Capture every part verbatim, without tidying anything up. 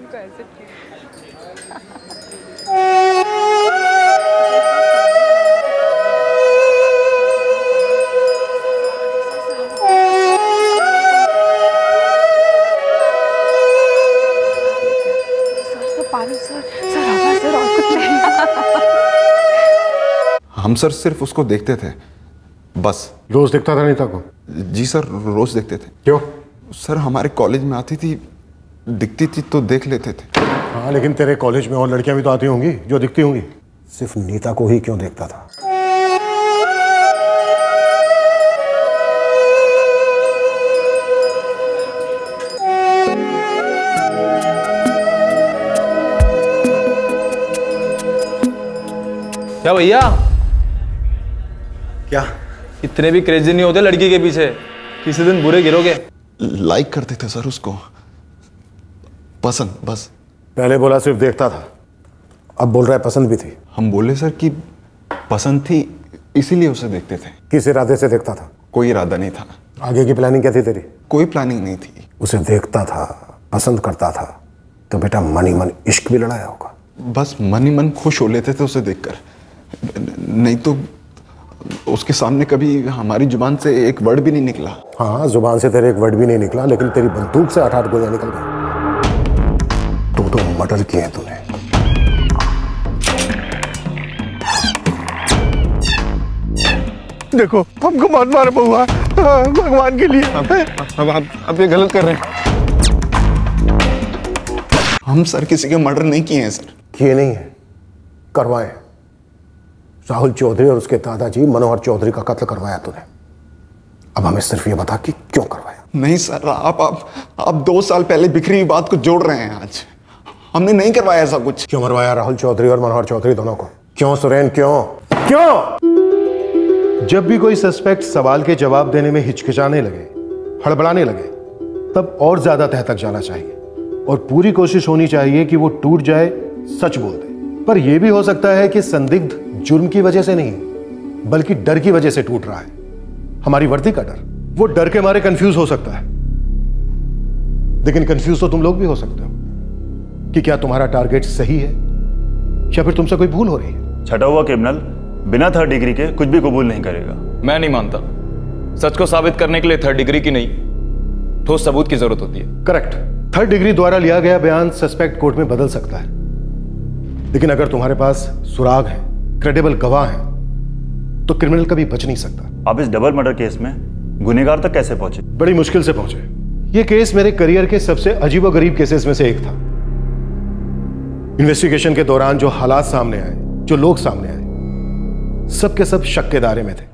उनको ऐसे ट्रीट। पानी सर, सर आवाज सर और कुछ नहीं। हम सर सिर्फ उसको देखते थे बस। रोज देखता था नीता को? जी सर रोज देखते थे। क्यों? सर हमारे कॉलेज में आती थी, दिखती थी तो देख लेते थे। हाँ लेकिन तेरे कॉलेज में और लड़कियां भी तो आती होंगी जो दिखती होंगी, सिर्फ नीता को ही क्यों देखता था? क्या भैया? क्या? इतने भी क्रेजी नहीं होते लड़की के पीछे, किसी दिन बुरे गिरोगे। लाइक करते थे सर उसको, पसंद बस। पहले बोला सिर्फ देखता था, अब बोल रहा है पसंद भी थी। हम बोले सर कि पसंद थी इसीलिए उसे देखते थे। किस इरादे से देखता था? कोई इरादा नहीं था। आगे की प्लानिंग क्या थी तेरी? कोई प्लानिंग नहीं थी। उसे देखता था, पसंद करता था, तो बेटा मन ही मन इश्क भी लड़ाया होगा। बस मन ही मन खुश हो लेते थे उसे देखकर, नहीं तो उसके सामने कभी हमारी जुबान से एक वर्ड भी नहीं निकला। हाँ जुबान से तेरे एक वर्ड भी नहीं निकला, लेकिन तेरी बंदूक से आठ आठ गोलियां निकल गई। तो तो मर्डर किए हैं तूने। देखो हमको मत मारो बहुआ, भगवान के लिए। अब अब अब ये गलत कर रहे हैं। हम सर किसी के मर्डर नहीं किए हैं सर। किए नहीं है, करवाए। राहुल चौधरी और उसके दादाजी मनोहर चौधरी का कत्ल करवाया तूने। अब हमें सिर्फ ये बता कि क्यों करवाया। नहीं सर, आप आप आप दो साल पहले बिखरी हुई बात को जोड़ रहे हैं आज। हमने नहीं करवाया ऐसा कुछ। क्यों मरवाया राहुल चौधरी और मनोहर चौधरी दोनों को? क्यों सुरेन, क्यों क्यों? जब भी कोई सस्पेक्ट सवाल के जवाब देने में हिचकिचाने लगे, हड़बड़ाने लगे, तब और ज्यादा तह तक जाना चाहिए और पूरी कोशिश होनी चाहिए कि वो टूट जाए, सच बोल दे। पर यह भी हो सकता है कि संदिग्ध जुर्म की वजह से नहीं बल्कि डर की वजह से टूट रहा है। हमारी वर्दी का डर। वो डर के मारे कंफ्यूज हो सकता है, लेकिन कंफ्यूज तो तुम लोग भी हो सकते हो कि क्या तुम्हारा टारगेट सही है या फिर तुमसे कोई भूल हो रही है। छठा हुआ क्रिमिनल बिना थर्ड डिग्री के कुछ भी कबूल नहीं करेगा। मैं नहीं मानता। सच को साबित करने के लिए थर्ड डिग्री की नहीं, ठोस सबूत की जरूरत होती है। करेक्ट। थर्ड डिग्री द्वारा लिया गया बयान सस्पेक्ट कोर्ट में बदल सकता है, लेकिन अगर तुम्हारे पास सुराग है, क्रेडिबल गवाह है, तो क्रिमिनल कभी बच नहीं सकता। आप इस डबल मर्डर केस में गुनहगार तक कैसे पहुंचे? बड़ी मुश्किल से पहुंचे। यह केस मेरे करियर के सबसे अजीबोगरीब केसेस में से एक था। इन्वेस्टिगेशन के दौरान जो हालात सामने आए, जो लोग सामने आए, सब के सब शक के दायरे में थे।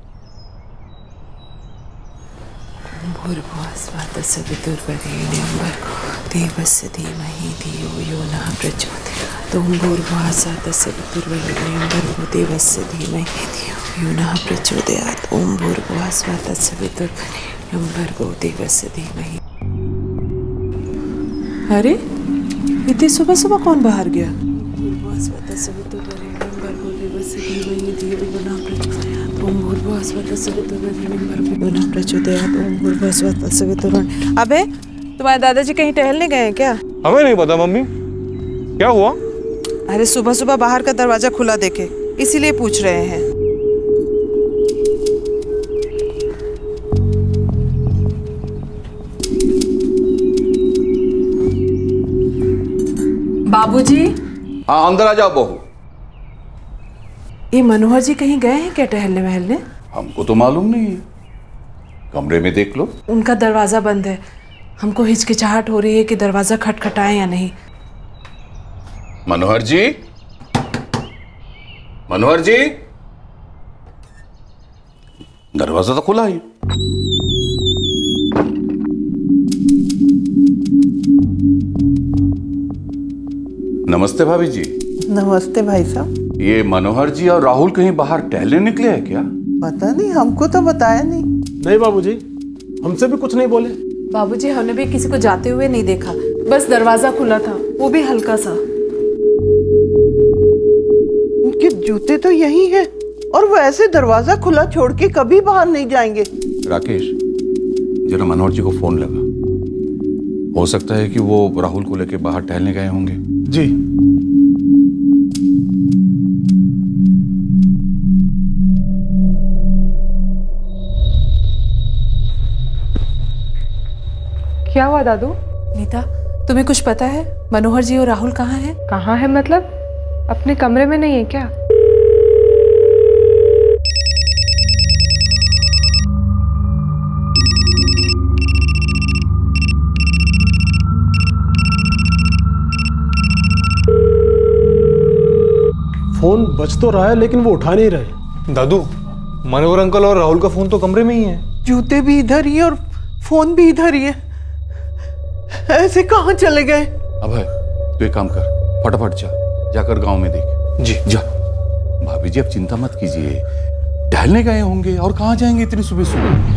अरे इतनी सुबह सुबह कौन बाहर गया? अबे तुम्हारे दादाजी कहीं टहलने गए हैं क्या? हमें नहीं पता मम्मी, क्या हुआ? अरे सुबह सुबह बाहर का दरवाजा खुला देखे, इसीलिए पूछ रहे हैं। बाबूजी। हाँ अंदर आ जाओ बहू। ये मनोहर जी कहीं गए हैं क्या टहलने वहलने? हमको तो मालूम नहीं है, कमरे में देख लो। उनका दरवाजा बंद है, हमको हिचकिचाहट हो रही है कि दरवाजा खटखटाए या नहीं। मनोहर जी, मनोहर जी, दरवाजा तो खुला है। नमस्ते भाभी जी। नमस्ते भाई साहब। ये मनोहर जी और राहुल कहीं बाहर टहलने निकले हैं क्या? पता नहीं, हमको तो बताया नहीं। नहीं बाबूजी, हमसे भी कुछ नहीं बोले। बाबूजी हमने भी किसी को जाते हुए नहीं देखा, बस दरवाजा खुला था, वो भी हल्का सा। उनके जूते तो यही हैं और वो ऐसे दरवाजा खुला छोड़ के कभी बाहर नहीं जाएंगे। राकेश, जरा मनोहर जी को फोन लगा। हो सकता है कि वो राहुल को लेकर बाहर टहलने गए होंगे। जी। क्या हुआ दादू? नीता, तुम्हें कुछ पता है मनोहर जी और राहुल कहाँ हैं? कहाँ है मतलब? अपने कमरे में नहीं है क्या? फोन बज तो रहा है लेकिन वो उठा नहीं रहे। दादू, मनोहर अंकल और राहुल का फोन तो कमरे में ही है। जूते भी इधर ही और फोन भी इधर ही है। ऐसे कहाँ चले गए? अभय, तू एक काम कर, फटाफट जा, जाकर गांव में देख। जी। जा। भाभी जी, अब चिंता मत कीजिए, टहलने गए होंगे और कहाँ जाएंगे इतनी सुबह सुबह।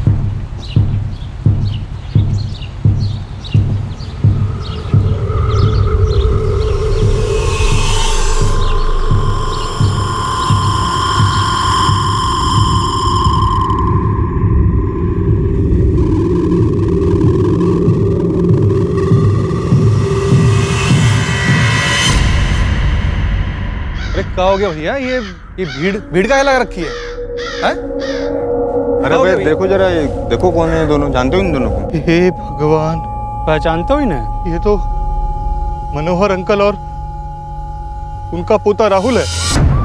क्या हो गया भैया? ये ये भीड़ भीड़ का लगा रखी है, है? अरे भाई देखो जरा, ये देखो कौन है दोनों, जानते हो इन दोनों को? हे भगवान, पहचानते हो इन्हें? ये तो मनोहर अंकल और उनका पोता राहुल है।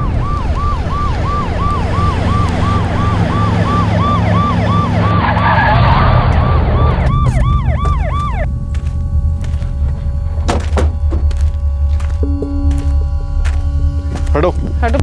हटो हटो।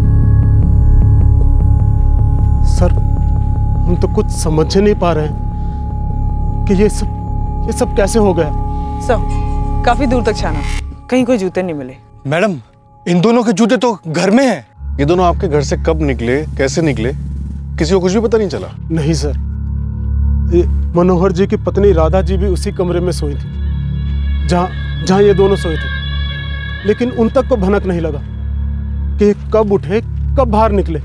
सर, हम तो कुछ समझ नहीं पा रहे हैं कि ये सब ये सब कैसे हो गया। सब काफी दूर तक छाना, कहीं कोई जूते नहीं मिले। मैडम, इन दोनों के जूते तो घर में हैं। ये दोनों आपके घर से कब निकले, कैसे निकले, किसी को कुछ भी पता नहीं चला? नहीं सर, ये मनोहर जी की पत्नी राधा जी भी उसी कमरे में सोई थी जहां जहां ये दोनों सोए थे, लेकिन उन तक को भनक नहीं लगा कि कब उठे कब बाहर निकले।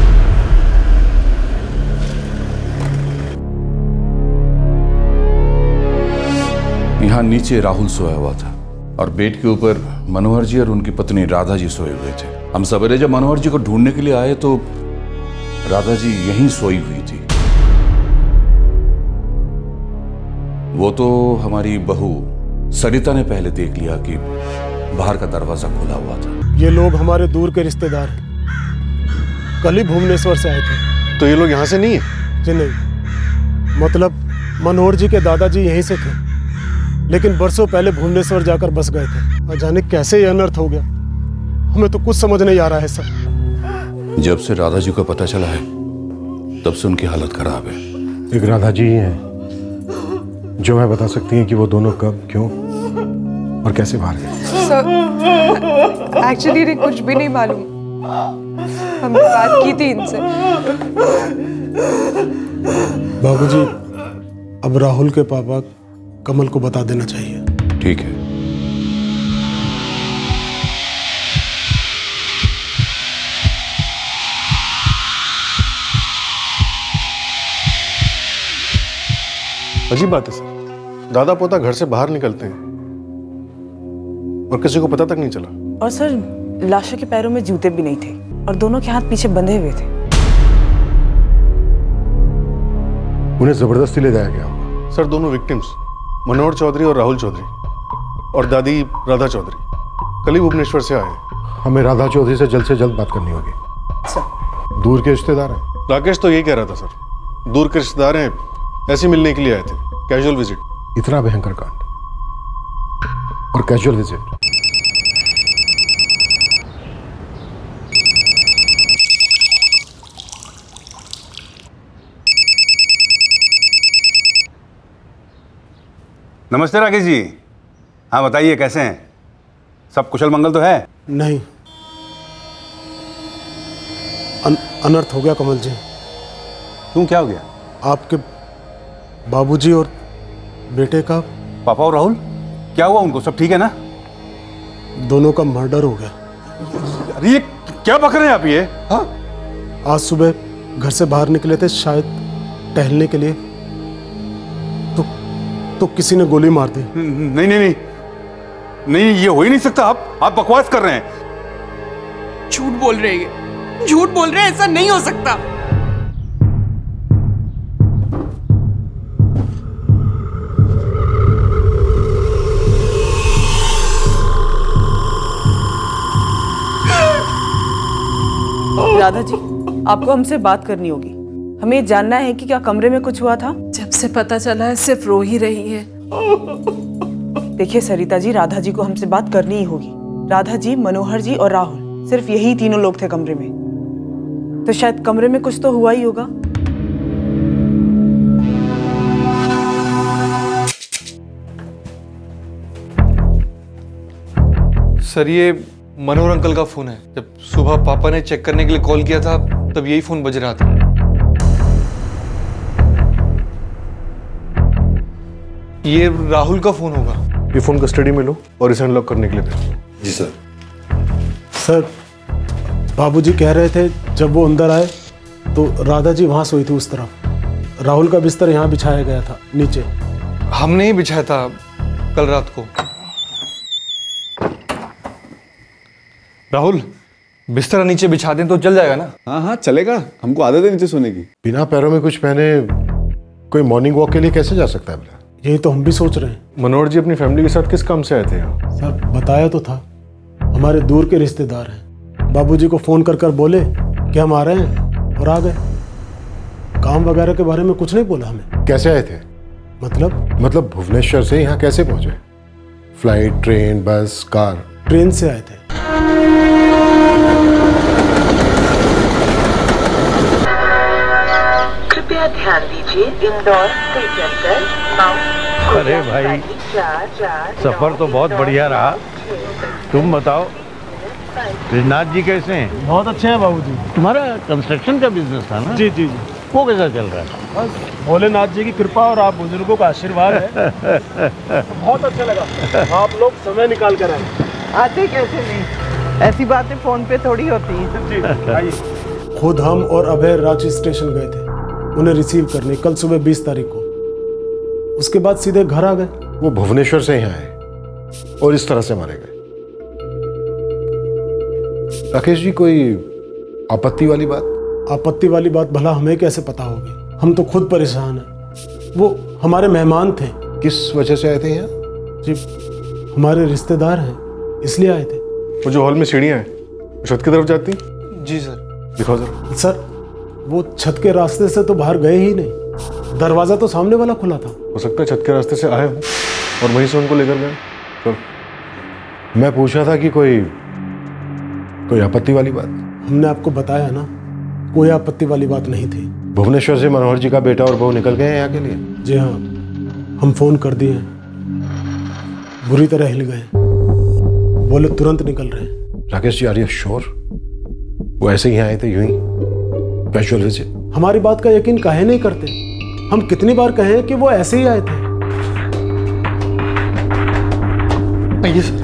यहाँ नीचे राहुल सोया हुआ था और बेड के ऊपर मनोहर जी और उनकी पत्नी राधा जी सोए हुए थे। हम सवेरे जब मनोहर जी को ढूंढने के लिए आए तो राधा जी यहीं सोई हुई थी। वो तो हमारी बहू सरिता ने पहले देख लिया कि बाहर का दरवाजा खुला हुआ था। ये लोग हमारे दूर के रिश्तेदार हैं, कल ही भुवनेश्वर से आए थे। तो ये लोग यहाँ से नहीं है? जी नहीं, मतलब मनोहर जी के दादाजी यहीं से थे, लेकिन बरसों पहले भुवनेश्वर जाकर बस गए थे। न जाने कैसे ये अनर्थ हो गया, हमें तो कुछ समझ नहीं आ रहा है सर। जब से राधा जी को पता चला है तब से उनकी हालत खराब है। एक राधा जी ही हैं जो मैं बता सकती हैं कि वो दोनों कब, क्यों और कैसे बाहर गए। सर, एक्चुअली कुछ भी नहीं मालूम, हमने बात की थी इनसे। बाबूजी, अब राहुल के पापा कमल को बता देना चाहिए। ठीक है। अजीब बात है सर, दादा पोता घर से बाहर निकलते हैं और किसी को पता तक नहीं चला। और सर, लाशों के पैरों में जूते भी नहीं थे और दोनों के हाथ पीछे बंधे हुए थे। उन्हें जबरदस्ती ले जाया गया होगा। सर, दोनों विक्टिम्स मनोहर चौधरी और राहुल चौधरी और दादी राधा चौधरी कल ही भुवनेश्वर से आए। हमें राधा चौधरी से जल्द से जल्द बात करनी होगी। सर, दूर के रिश्तेदार हैं? राकेश तो यही कह रहा था सर, दूर के रिश्तेदार हैं, ऐसे मिलने के लिए आए थे, कैजुअल विजिट। इतना भयंकर कांड और कैजुअल विजिट। नमस्ते राकेश जी। हाँ बताइए, कैसे हैं? सब कुशल मंगल तो है? नहीं, अन, अनर्थ हो गया कमल जी। क्यों, क्या हो गया? आपके बाबूजी और बेटे का। पापा और राहुल, क्या हुआ उनको? सब ठीक है ना? दोनों का मर्डर हो गया। अरे ये क्या बक रहे हैं आप ये? हाँ, आज सुबह घर से बाहर निकले थे शायद टहलने के लिए, तो तो किसी ने गोली मार दी। नहीं नहीं नहीं नहीं, ये हो ही नहीं सकता। आप आप बकवास कर रहे हैं। झूठ बोल रहे हैं, झूठ बोल रहे हैं, ऐसा नहीं हो सकता। राधा जी, आपको हमसे बात करनी होगी। हमें जानना है कि क्या कमरे में कुछ हुआ था। जब से पता चला है सिर्फ रो ही रही है। देखिए सरिता जी, राधा जी को हमसे बात करनी ही होगी। राधा जी, मनोहर जी और राहुल, सिर्फ यही तीनों लोग थे कमरे में। तो शायद कमरे में कुछ तो हुआ ही होगा। सर, ये मनोहर अंकल का फोन है। जब सुबह पापा ने चेक करने के लिए कॉल किया था तब यही फोन बज रहा था। ये राहुल का फोन होगा। ये फोन कस्टडी में लो और इसे अनलॉक करने के लिए भेजो। जी सर। सर, बाबूजी कह रहे थे जब वो अंदर आए तो राधा जी वहां सोई थी उस तरफ। राहुल का बिस्तर यहाँ बिछाया गया था नीचे। हमने ही बिछाया था कल रात को। राहुल, बिस्तर नीचे बिछा दें तो चल जाएगा ना? हाँ हाँ चलेगा, हमको आदत है नीचे सोने की। बिना पैरों में कुछ पहने कोई मॉर्निंग वॉक के लिए कैसे जा सकता है भला? यही तो हम भी सोच रहे हैं। मनोहर जी अपनी फैमिली के साथ किस काम से आए थे यहाँ? सर बताया तो था, हमारे दूर के रिश्तेदार हैं। बाबूजी को फोन कर कर बोले कि हम आ रहे हैं और आ गए। काम वगैरह के बारे में कुछ नहीं बोला हमें। कैसे आए थे? मतलब मतलब भुवनेश्वर से यहाँ कैसे पहुंचे? Flight, train, bus, car? Train से आए थे। कृपया ध्यान दीजिए, इंदौर से चलकर माउंट। अरे भाई, सफर तो बहुत बढ़िया रहा। तुम बताओ, कृष्णनाथ जी कैसे हैं? बहुत अच्छे हैं बाबूजी। तुम्हारा कंस्ट्रक्शन का बिजनेस था ना? जी जी जी। वो कैसा चल रहा है? बस भोलेनाथ जी की कृपा और आप बुजुर्गों का आशीर्वाद है। बहुत अच्छा लगा आप लोग समय निकाल कर आए। आते कैसे नहीं, ऐसी बातें फोन पे थोड़ी होती हैं। जी आइए। खुद हम और अभय रांची स्टेशन गए थे उन्हें रिसीव करने, कल सुबह बीस तारीख को। उसके बाद सीधे घर आ गए। वो भुवनेश्वर से यहाँ आए और इस तरह से मारे गए। राकेश जी, कोई आपत्ति वाली बात? आपत्ति वाली बात भला हमें कैसे पता होगी? हम तो खुद परेशान हैं। वो हमारे मेहमान थे। किस वजह से आए थे यहाँ? जी, हमारे रिश्तेदार हैं इसलिए आए थे। वो जो हॉल में सीढ़ियाँ हैं, छत की तरफ जाती? जी सर। दिखाओ सर। सर, वो छत के रास्ते से तो बाहर गए ही नहीं, दरवाजा तो सामने वाला खुला था। हो सकता है छत के रास्ते से आए हो और वहीं से उनको लेकर गए। तो मैं पूछा था कि कोई कोई आपत्ति वाली बात? हमने आपको बताया ना, कोई आपत्ति वाली बात नहीं थी। भुवनेश्वर से मनोहर जी का बेटा और बहू निकल गए हैं यहाँ के लिए? जी हाँ, हम फोन कर दिए, बुरी तरह हिल गए, बोले तुरंत निकल रहे हैं। Rakesh ji, are you sure? वो ऐसे ही आए थे यूं ही कैजुअल विजिट? हमारी बात का यकीन काहे नहीं करते? हम कितनी बार कहे कि वो ऐसे ही आए थे। आइए सर।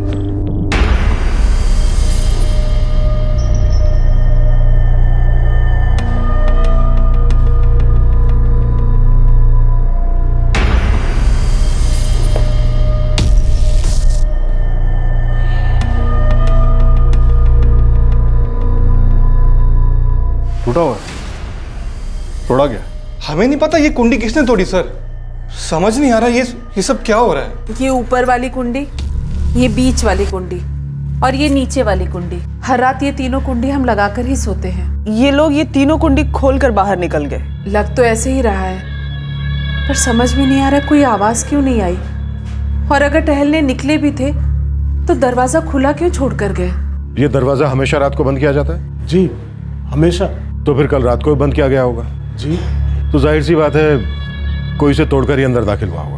टूटा हुआ है, तोड़ा गया। हमें नहीं पता ये कुंडी किसने तोड़ी सर। समझ नहीं आ रहा ये ये सब क्या हो रहा है। ये ऊपर वाली कुंडी, ये बीच वाली कुंडी और ये नीचे वाली कुंडी। हर रात ये तीनों कुंडी हम लगाकर ही सोते हैं। ये लोग ये तीनों कुंडी खोलकर बाहर निकल गए। लग तो ऐसे ही रहा है, पर समझ में नहीं आ रहा कोई आवाज क्यों नहीं आई। और अगर टहलने निकले भी थे तो दरवाजा खुला क्यों छोड़कर गए? ये दरवाजा हमेशा रात को बंद किया जाता है? जी हमेशा। तो फिर कल रात को बंद किया गया होगा? जी। तो जाहिर सी बात है कोई इसे तोड़कर ही अंदर दाखिल हुआ होगा।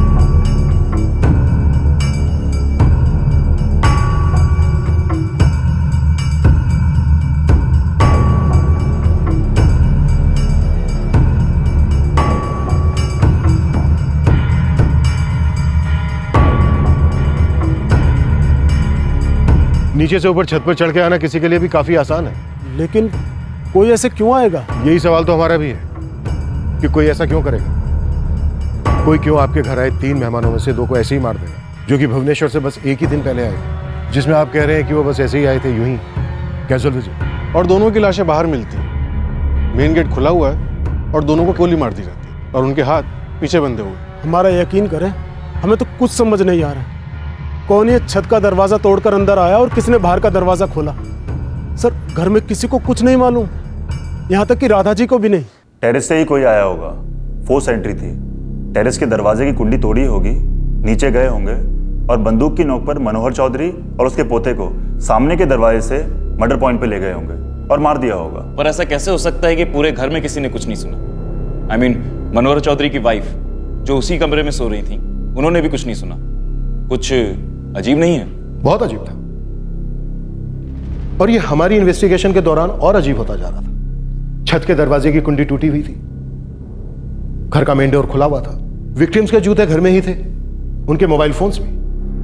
नीचे से ऊपर छत पर चढ़ के आना किसी के लिए भी काफी आसान है, लेकिन कोई ऐसे क्यों आएगा? यही सवाल तो हमारा भी है कि कोई ऐसा क्यों करेगा। कोई क्यों आपके घर आए तीन मेहमानों में से दो को ऐसे ही मार देगा, जो कि भुवनेश्वर से बस एक ही दिन पहले आए, जिसमें आप कह रहे हैं कि वो बस ऐसे ही आए थे, यूं ही कैजुअल विजिट। और दोनों की लाशें बाहर मिलती हैं, मेन गेट खुला हुआ है और दोनों को गोली मार दी जाती है और उनके हाथ पीछे बंधे हुए। हमारा यकीन करें, हमें तो कुछ समझ नहीं आ रहा, कौन ये छत का दरवाजा तोड़कर अंदर आया और किसने बाहर का दरवाजा खोला। सर, घर में किसी को कुछ नहीं मालूम, यहाँ तक कि राधा जी को भी नहीं। टेरेस से ही कोई आया होगा, फोर्स एंट्री थी, टेरेस के दरवाजे की कुंडी तोड़ी होगी, नीचे गए होंगे और बंदूक की नोक पर मनोहर चौधरी और उसके पोते को सामने के दरवाजे से मर्डर पॉइंट पे ले गए होंगे और मार दिया होगा। पर ऐसा कैसे हो सकता है कि पूरे घर में किसी ने कुछ नहीं सुना? आई मीन मनोहर चौधरी की वाइफ जो उसी कमरे में सो रही थी, उन्होंने भी कुछ नहीं सुना। कुछ अजीब नहीं है? बहुत अजीब था, और ये हमारी इन्वेस्टिगेशन के दौरान और अजीब होता जा रहा था। छत के दरवाजे की कुंडी टूटी हुई थी, घर का मेन डोर खुला हुआ था, विक्टिम्स के जूते घर में ही थे, उनके मोबाइल फोन्स भी।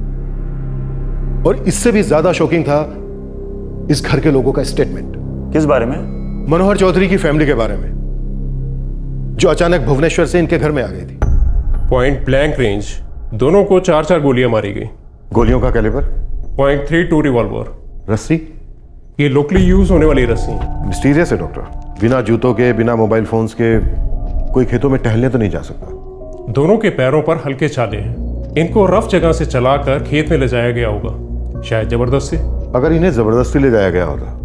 और इससे भी ज्यादा शॉकिंग था इस घर के लोगों का स्टेटमेंट। किस बारे में? मनोहर चौधरी की फैमिली के बारे में, जो अचानक भुवनेश्वर से इनके घर में आ गई थी। पॉइंट ब्लैंक रेंज, दोनों को चार चार गोलियां मारी गई। गोलियों का calibre? Point three two revolver. रस्सी? ये लोकली यूज होने वाली रस्सी। मिस्टीरियस है डॉक्टर, बिना जूतों के, बिना मोबाइल फोन्स के कोई खेतों में टहलने तो नहीं जा सकता। दोनों के पैरों पर हल्के छाले हैं, इनको रफ जगह से चलाकर खेत में ले जाया गया होगा, शायद जबरदस्ती। अगर इन्हें जबरदस्ती ले जाया गया होता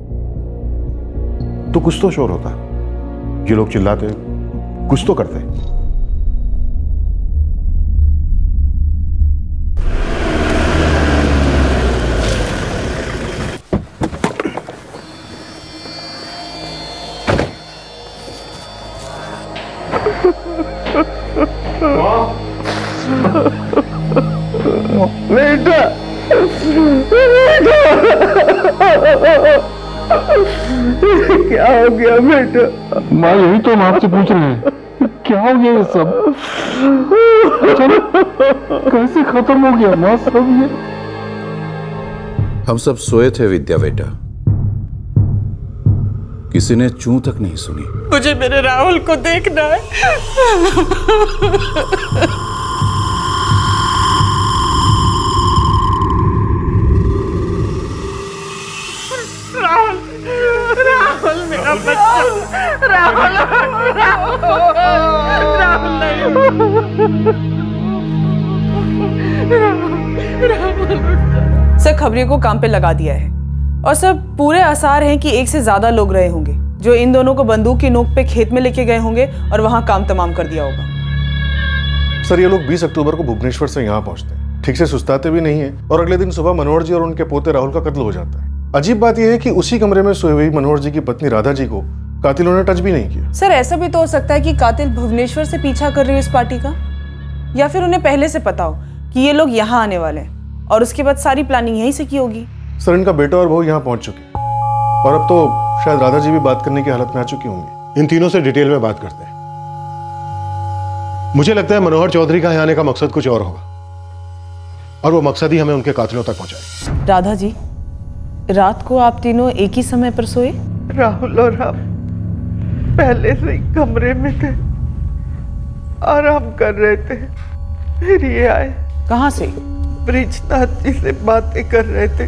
तो कुछ तो शोर होता, ये लोग चिल्लाते, कुछ तो करते। बेटा, क्या हो गया बेटा? माँ, यही तो हम आपसे पूछ रहे हैं, क्या हो गया ये सब? कैसे खत्म हो गया माँ सब ये? हम सब सोए थे विद्या बेटा, किसी ने चूं तक नहीं सुनी। मुझे मेरे राहुल को देखना है। राहुल, राहुल मेरा बच्चा, राहुल, राहुल, राहुल नहीं। सर, खबरियों को काम पे लगा दिया है और सब पूरे आसार हैं कि एक से ज्यादा लोग रहे होंगे जो इन दोनों को बंदूक की नोक पे खेत में लेके गए होंगे और वहां काम तमाम कर दिया होगा। सर, ये लोग बीस अक्टूबर को भुवनेश्वर से यहाँ पहुंचते हैं, ठीक से सुस्ताते भी नहीं है और अगले दिन सुबह मनोहर जी और उनके पोते राहुल का कत्ल हो जाता है। अजीब बात यह है कि उसी कमरे में सोई हुई मनोहर जी की पत्नी राधा जी को कातिलों ने टच भी नहीं किया। सर, ऐसा भी तो हो सकता है कि कातिल भुवनेश्वर से पीछा कर रही है इस पार्टी का, या फिर उन्हें पहले से पता हो कि ये लोग यहाँ आने वाले हैं और उसके बाद सारी प्लानिंग यहीं से की होगी। सर, इनका बेटा और बहू यहाँ पहुंच चुके और अब तो शायद राधा जी भी बात करने की हालत में आ चुकी होंगी। इन तीनों से डिटेल में बात करते हैं। मुझे लगता है मनोहर चौधरी का यहाँ आने का मकसद कुछ और होगा और वो मकसद ही हमें उनके कातिलों तक पहुंचाए। राधा जी, रात को आप तीनों एक ही समय पर सोए? राहुल और हम पहले से ही कमरे में थे, आराम कर रहे थे, फिर ये आए। कहाँ से? ब्रिजनाथ जी से बातें कर रहे थे।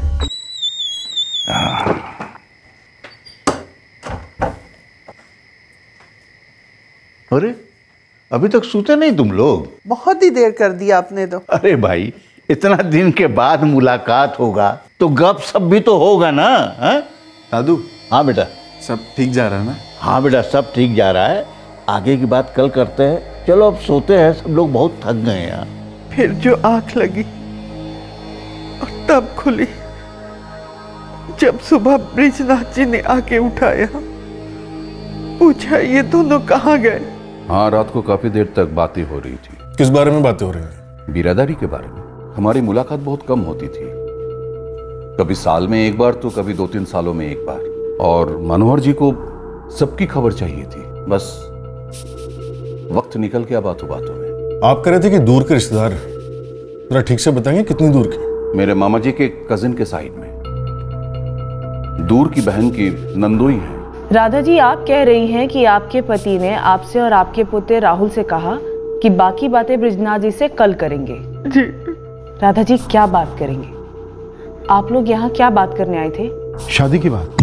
अरे, अभी तक सोते नहीं तुम लोग? बहुत ही देर कर दिया आपने तो। अरे भाई, इतना दिन के बाद मुलाकात होगा तो गप सप भी तो होगा ना। हाँ दादू? हाँ बेटा। सब ठीक जा रहा है ना? हाँ बेटा, सब ठीक जा रहा है, आगे की बात कल करते हैं। चलो अब सोते हैं, सब लोग बहुत थक गए हैं यार। फिर जो आंख लगी और तब खुली जब सुबह ब्रिजनाथ जी ने आके उठाया, पूछा ये दोनों कहाँ गए। हाँ, रात को काफी देर तक बातें हो रही थी। किस बारे में बातें हो रही हैं? बिरादरी के बारे में। हमारी मुलाकात बहुत कम होती थी, कभी साल में एक बार तो कभी दो तीन सालों में एक बार। और मनोहर जी को सबकी खबर चाहिए थी, बस वक्त निकल गया बातों बातों में। आप कह रहे थे कि दूर के रिश्तेदार, जरा ठीक से बताएंगे कितनी दूर की? मेरे मामा जी के कजिन के साइड में, दूर की बहन की नंदोई है। राधा जी, आप कह रही हैं कि आपके पति ने आपसे और आपके पोते राहुल से कहा कि बाकी बातें ब्रिजनाथ जी से कल करेंगे। जी। राधा जी क्या बात करेंगे? आप लोग यहाँ क्या बात करने आए थे? शादी की बात।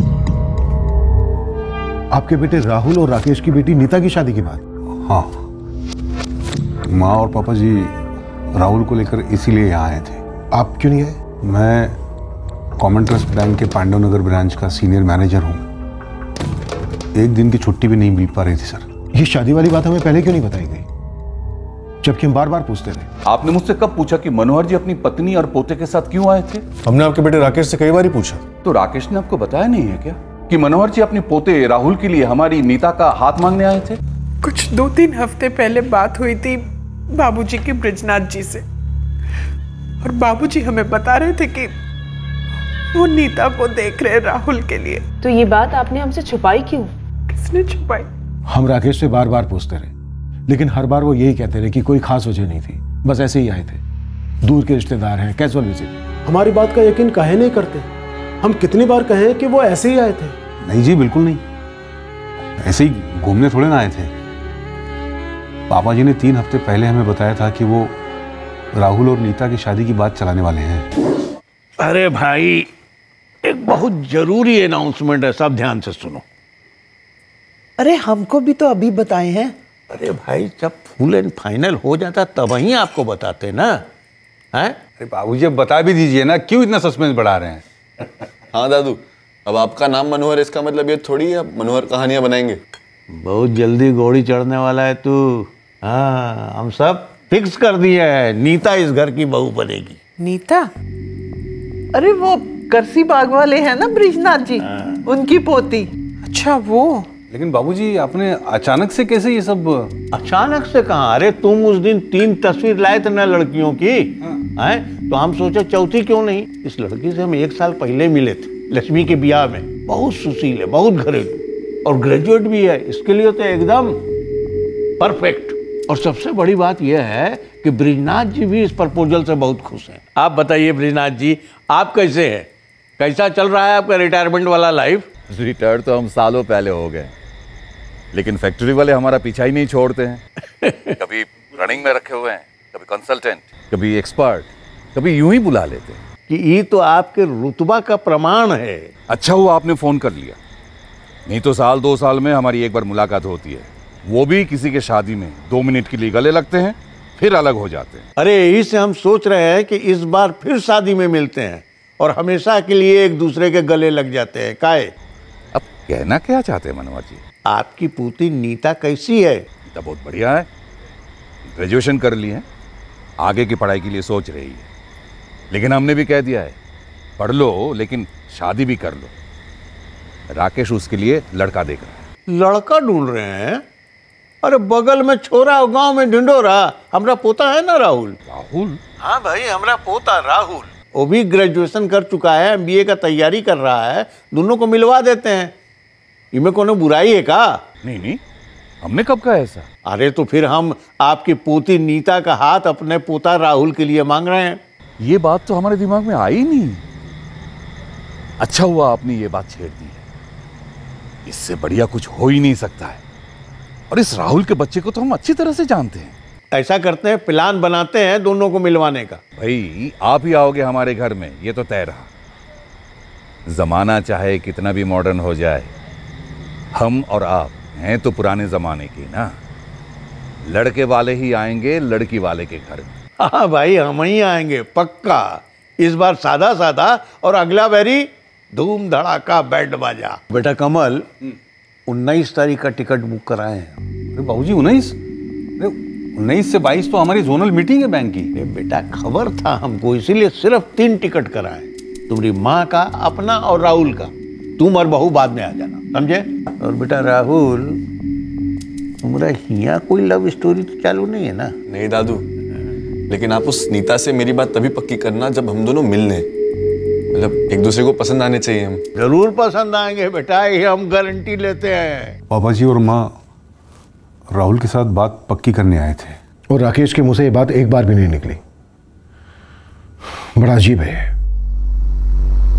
आपके बेटे राहुल और राकेश की बेटी नीता की शादी की बात। हाँ, माँ और पापा जी राहुल को लेकर इसीलिए यहाँ आए थे। आप क्यों नहीं आए? मैं कॉमन ट्रस्ट बैंक के पांडव नगर ब्रांच का सीनियर मैनेजर हूँ। एक दिन की छुट्टी भी नहीं मिल पा रही थी सर। ये शादी वाली बात हमें पहले क्यों नहीं बताई गई, जबकि हम बार बार पूछते रहे? आपने मुझसे कब पूछा कि मनोहर जी अपनी पत्नी और पोते के साथ क्यों आए थे? हमने आपके बेटे राकेश से कई बार ही पूछा। तो राकेश ने आपको बताया नहीं है क्या कि मनोहर जी अपने पोते राहुल के लिए हमारी नीता का हाथ मांगने आए थे? कुछ दो तीन हफ्ते पहले बात हुई थी बाबूजी की ब्रिजनाथ जी से, और बाबूजी हमें बता रहे थे कि वो नीता को देख रहे राहुल के लिए। तो ये बात आपने हमसे छुपाई क्यों? किसने छुपाई? हम राकेश से बार बार पूछते रहे, लेकिन हर बार वो यही कहते रहे कि कोई खास वजह नहीं थी, बस ऐसे ही आए थे, दूर के रिश्तेदार हैं, कैजुअल विजिट। हमारी बात का यकीन काहे नहीं करते? हम कितनी बार कहें कि वो ऐसे ही आए थे। नहीं जी, बिल्कुल नहीं, ऐसे ही घूमने थोड़े ना आए थे। पापा जी ने तीन हफ्ते पहले हमें बताया था कि वो राहुल और नीता की शादी की बात चलाने वाले हैं। अरे भाई, एक बहुत जरूरी अनाउंसमेंट है, सब ध्यान से सुनो। अरे हमको भी तो अभी बताए हैं। अरे भाई, जब फुल एंड फाइनल हो जाता तब ही आपको बताते ना। हैं? अरे बाबूजी अब बता भी दीजिए ना, क्यों इतना सस्पेंस बढ़ा रहे हैं? हाँ दादू, अब आपका नाम मनोहर, इसका मतलब ये थोड़ी है मनोहर कहानियां बनाएंगे। बहुत जल्दी घोड़ी चढ़ने वाला है तू। हाँ, हम सब फिक्स कर दिए है, नीता इस घर की बहू बनेगी। नीता? अरे वो करसी बाग वाले हैं ना ब्रिजनाथ जी, उनकी पोती। अच्छा वो। लेकिन बाबूजी आपने अचानक से कैसे ये सब? अचानक से कहाँ? अरे तुम उस दिन तीन तस्वीर लाए थे ना लड़कियों की, हैं? तो हम सोचे चौथी क्यों नहीं। इस लड़की से हम एक साल पहले मिले थे लक्ष्मी के ब्याह में। बहुत सुशील है, बहुत घरेलू और ग्रेजुएट भी है, इसके लिए तो एकदम परफेक्ट। और सबसे बड़ी बात यह है कि ब्रिजनाथ जी भी इस प्रपोजल से बहुत खुश हैं। आप बताइए ब्रिजनाथ जी, आप कैसे हैं? कैसा चल रहा है आपका रिटायरमेंट वाला लाइफ? रिटायर तो हम सालों पहले हो गए, लेकिन फैक्ट्री वाले हमारा पीछा ही नहीं छोड़ते हैं। कभी रनिंग में रखे हुए हैं, कभी कंसल्टेंट, कभी एक्सपर्ट, कभी यूं ही बुला लेते हैं। कि ये तो आपके रुतबा का प्रमाण है। अच्छा हुआ आपने फोन कर लिया, नहीं तो साल दो साल में हमारी एक बार मुलाकात होती है, वो भी किसी के शादी में। दो मिनट के लिए गले लगते हैं, फिर अलग हो जाते हैं। अरे यही से हम सोच रहे हैं कि इस बार फिर शादी में मिलते हैं और हमेशा के लिए एक दूसरे के गले लग जाते हैं। काहे? अब कहना क्या चाहते हैं मनोहर जी? आपकी पोती नीता कैसी है? नीता बहुत बढ़िया है, ग्रेजुएशन कर ली है, आगे की पढ़ाई के लिए सोच रही है। लेकिन हमने भी कह दिया है, पढ़ लो लेकिन शादी भी कर लो। राकेश उसके लिए लड़का देख रहा है। लड़का ढूंढ रहे हैं? अरे बगल में छोरा और गांव में ढिंडोरा। हमारा पोता है ना राहुल। राहुल? हाँ भाई, हमारा पोता राहुल, वो भी ग्रेजुएशन कर चुका है, एमबीए का तैयारी कर रहा है। दोनों को मिलवा देते हैं, इनमें कोनो बुराई है का? नहीं नहीं, हमने कब कहा ऐसा? अरे तो फिर हम आपकी पोती नीता का हाथ अपने पोता राहुल के लिए मांग रहे हैं। ये बात तो हमारे दिमाग में आई नहीं। अच्छा हुआ आपने ये बात छेड़ दी है, इससे बढ़िया कुछ हो ही नहीं सकता है। और इस राहुल के बच्चे को तो हम अच्छी तरह से जानते हैं। ऐसा करते हैं, प्लान बनाते हैं दोनों को मिलवाने का। भाई आप ही आओगे हमारे घर में, ये तो तय रहा। जमाना चाहे कितना भी मॉडर्न हो जाए, हम और आप हैं तो पुराने जमाने के ना। लड़के वाले ही आएंगे लड़की वाले के घर में। हाँ भाई, हम ही आएंगे पक्का। इस बार सादा सादा और अगला बारी धूम धड़ाका बैंड बाजा। बेटा कमल, उन्नीस तारीख का टिकट बुक कराए हैं। अरे बाबूजी, उन्नीस उन्नीस से बाईस तो हमारी जोनल मीटिंग है बैंक की। बेटा खबर था हमको, इसीलिए सिर्फ तीन टिकट कराए, तुम्हारी माँ का, अपना और राहुल का। तुम और बहू बाद में आ जाना, समझे? और बेटा राहुल, तुम्हारा हिया कोई लव स्टोरी तो चालू नहीं है ना? नहीं दादू, लेकिन आप उस नीता से मेरी बात तभी पक्की करना जब हम दोनों मिल लें। मतलब एक दूसरे को पसंद आने चाहिए हम। जरूर पसंद आएंगे बेटा, ये हम गारंटी लेते हैं। पापा जी और माँ राहुल के साथ बात पक्की करने आए थे, और राकेश के मुंह से ये बात एक बार भी नहीं निकली। बड़ा अजीब है।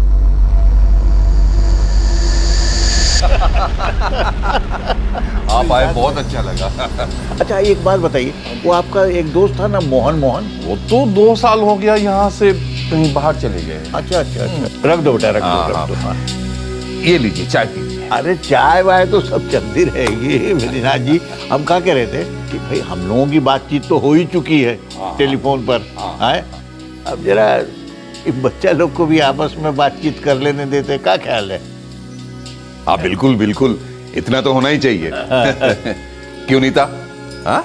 आप पाए बहुत अच्छा लगा। अच्छा एक बात बताइए, वो आपका एक दोस्त था ना मोहन मोहन, वो तो दो साल हो गया यहाँ से कहीं बाहर चले गए। अच्छा अच्छा अच्छा, रख दो बेटा, रख दो रख दो। हाँ। ये लीजिए चाय पीजिए। अरे चाय वाय तो सब चलती रहेगी बद्रीनाथ जी। हम क्या कह रहे थे कि भाई हम लोगों की बातचीत तो हो ही चुकी है टेलीफोन पर, है अब जरा इन बच्चा लोग को भी आपस में बातचीत कर लेने देते, क्या ख्याल है? हाँ बिल्कुल बिल्कुल, इतना तो होना ही चाहिए। क्यों नीता? हाँ?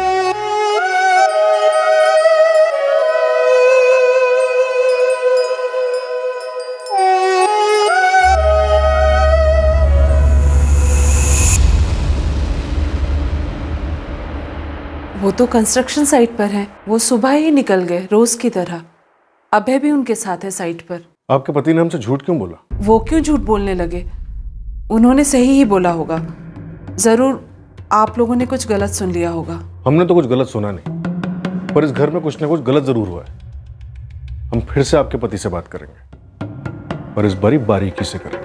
वो तो कंस्ट्रक्शन साइट पर हैं। वो सुबह ही निकल गए रोज की तरह। अभय भी उनके साथ है साइट पर। आपके पति ने हमसे झूठ क्यों बोला? वो क्यों झूठ बोलने लगे? उन्होंने सही ही बोला होगा। जरूर आप लोगों ने कुछ गलत सुन लिया होगा। हमने तो कुछ गलत सुना नहीं, पर इस घर में कुछ ना कुछ गलत जरूर हुआ है। हम फिर से आपके पति से बात करेंगे और इस बारी बारीकी से करेंगे।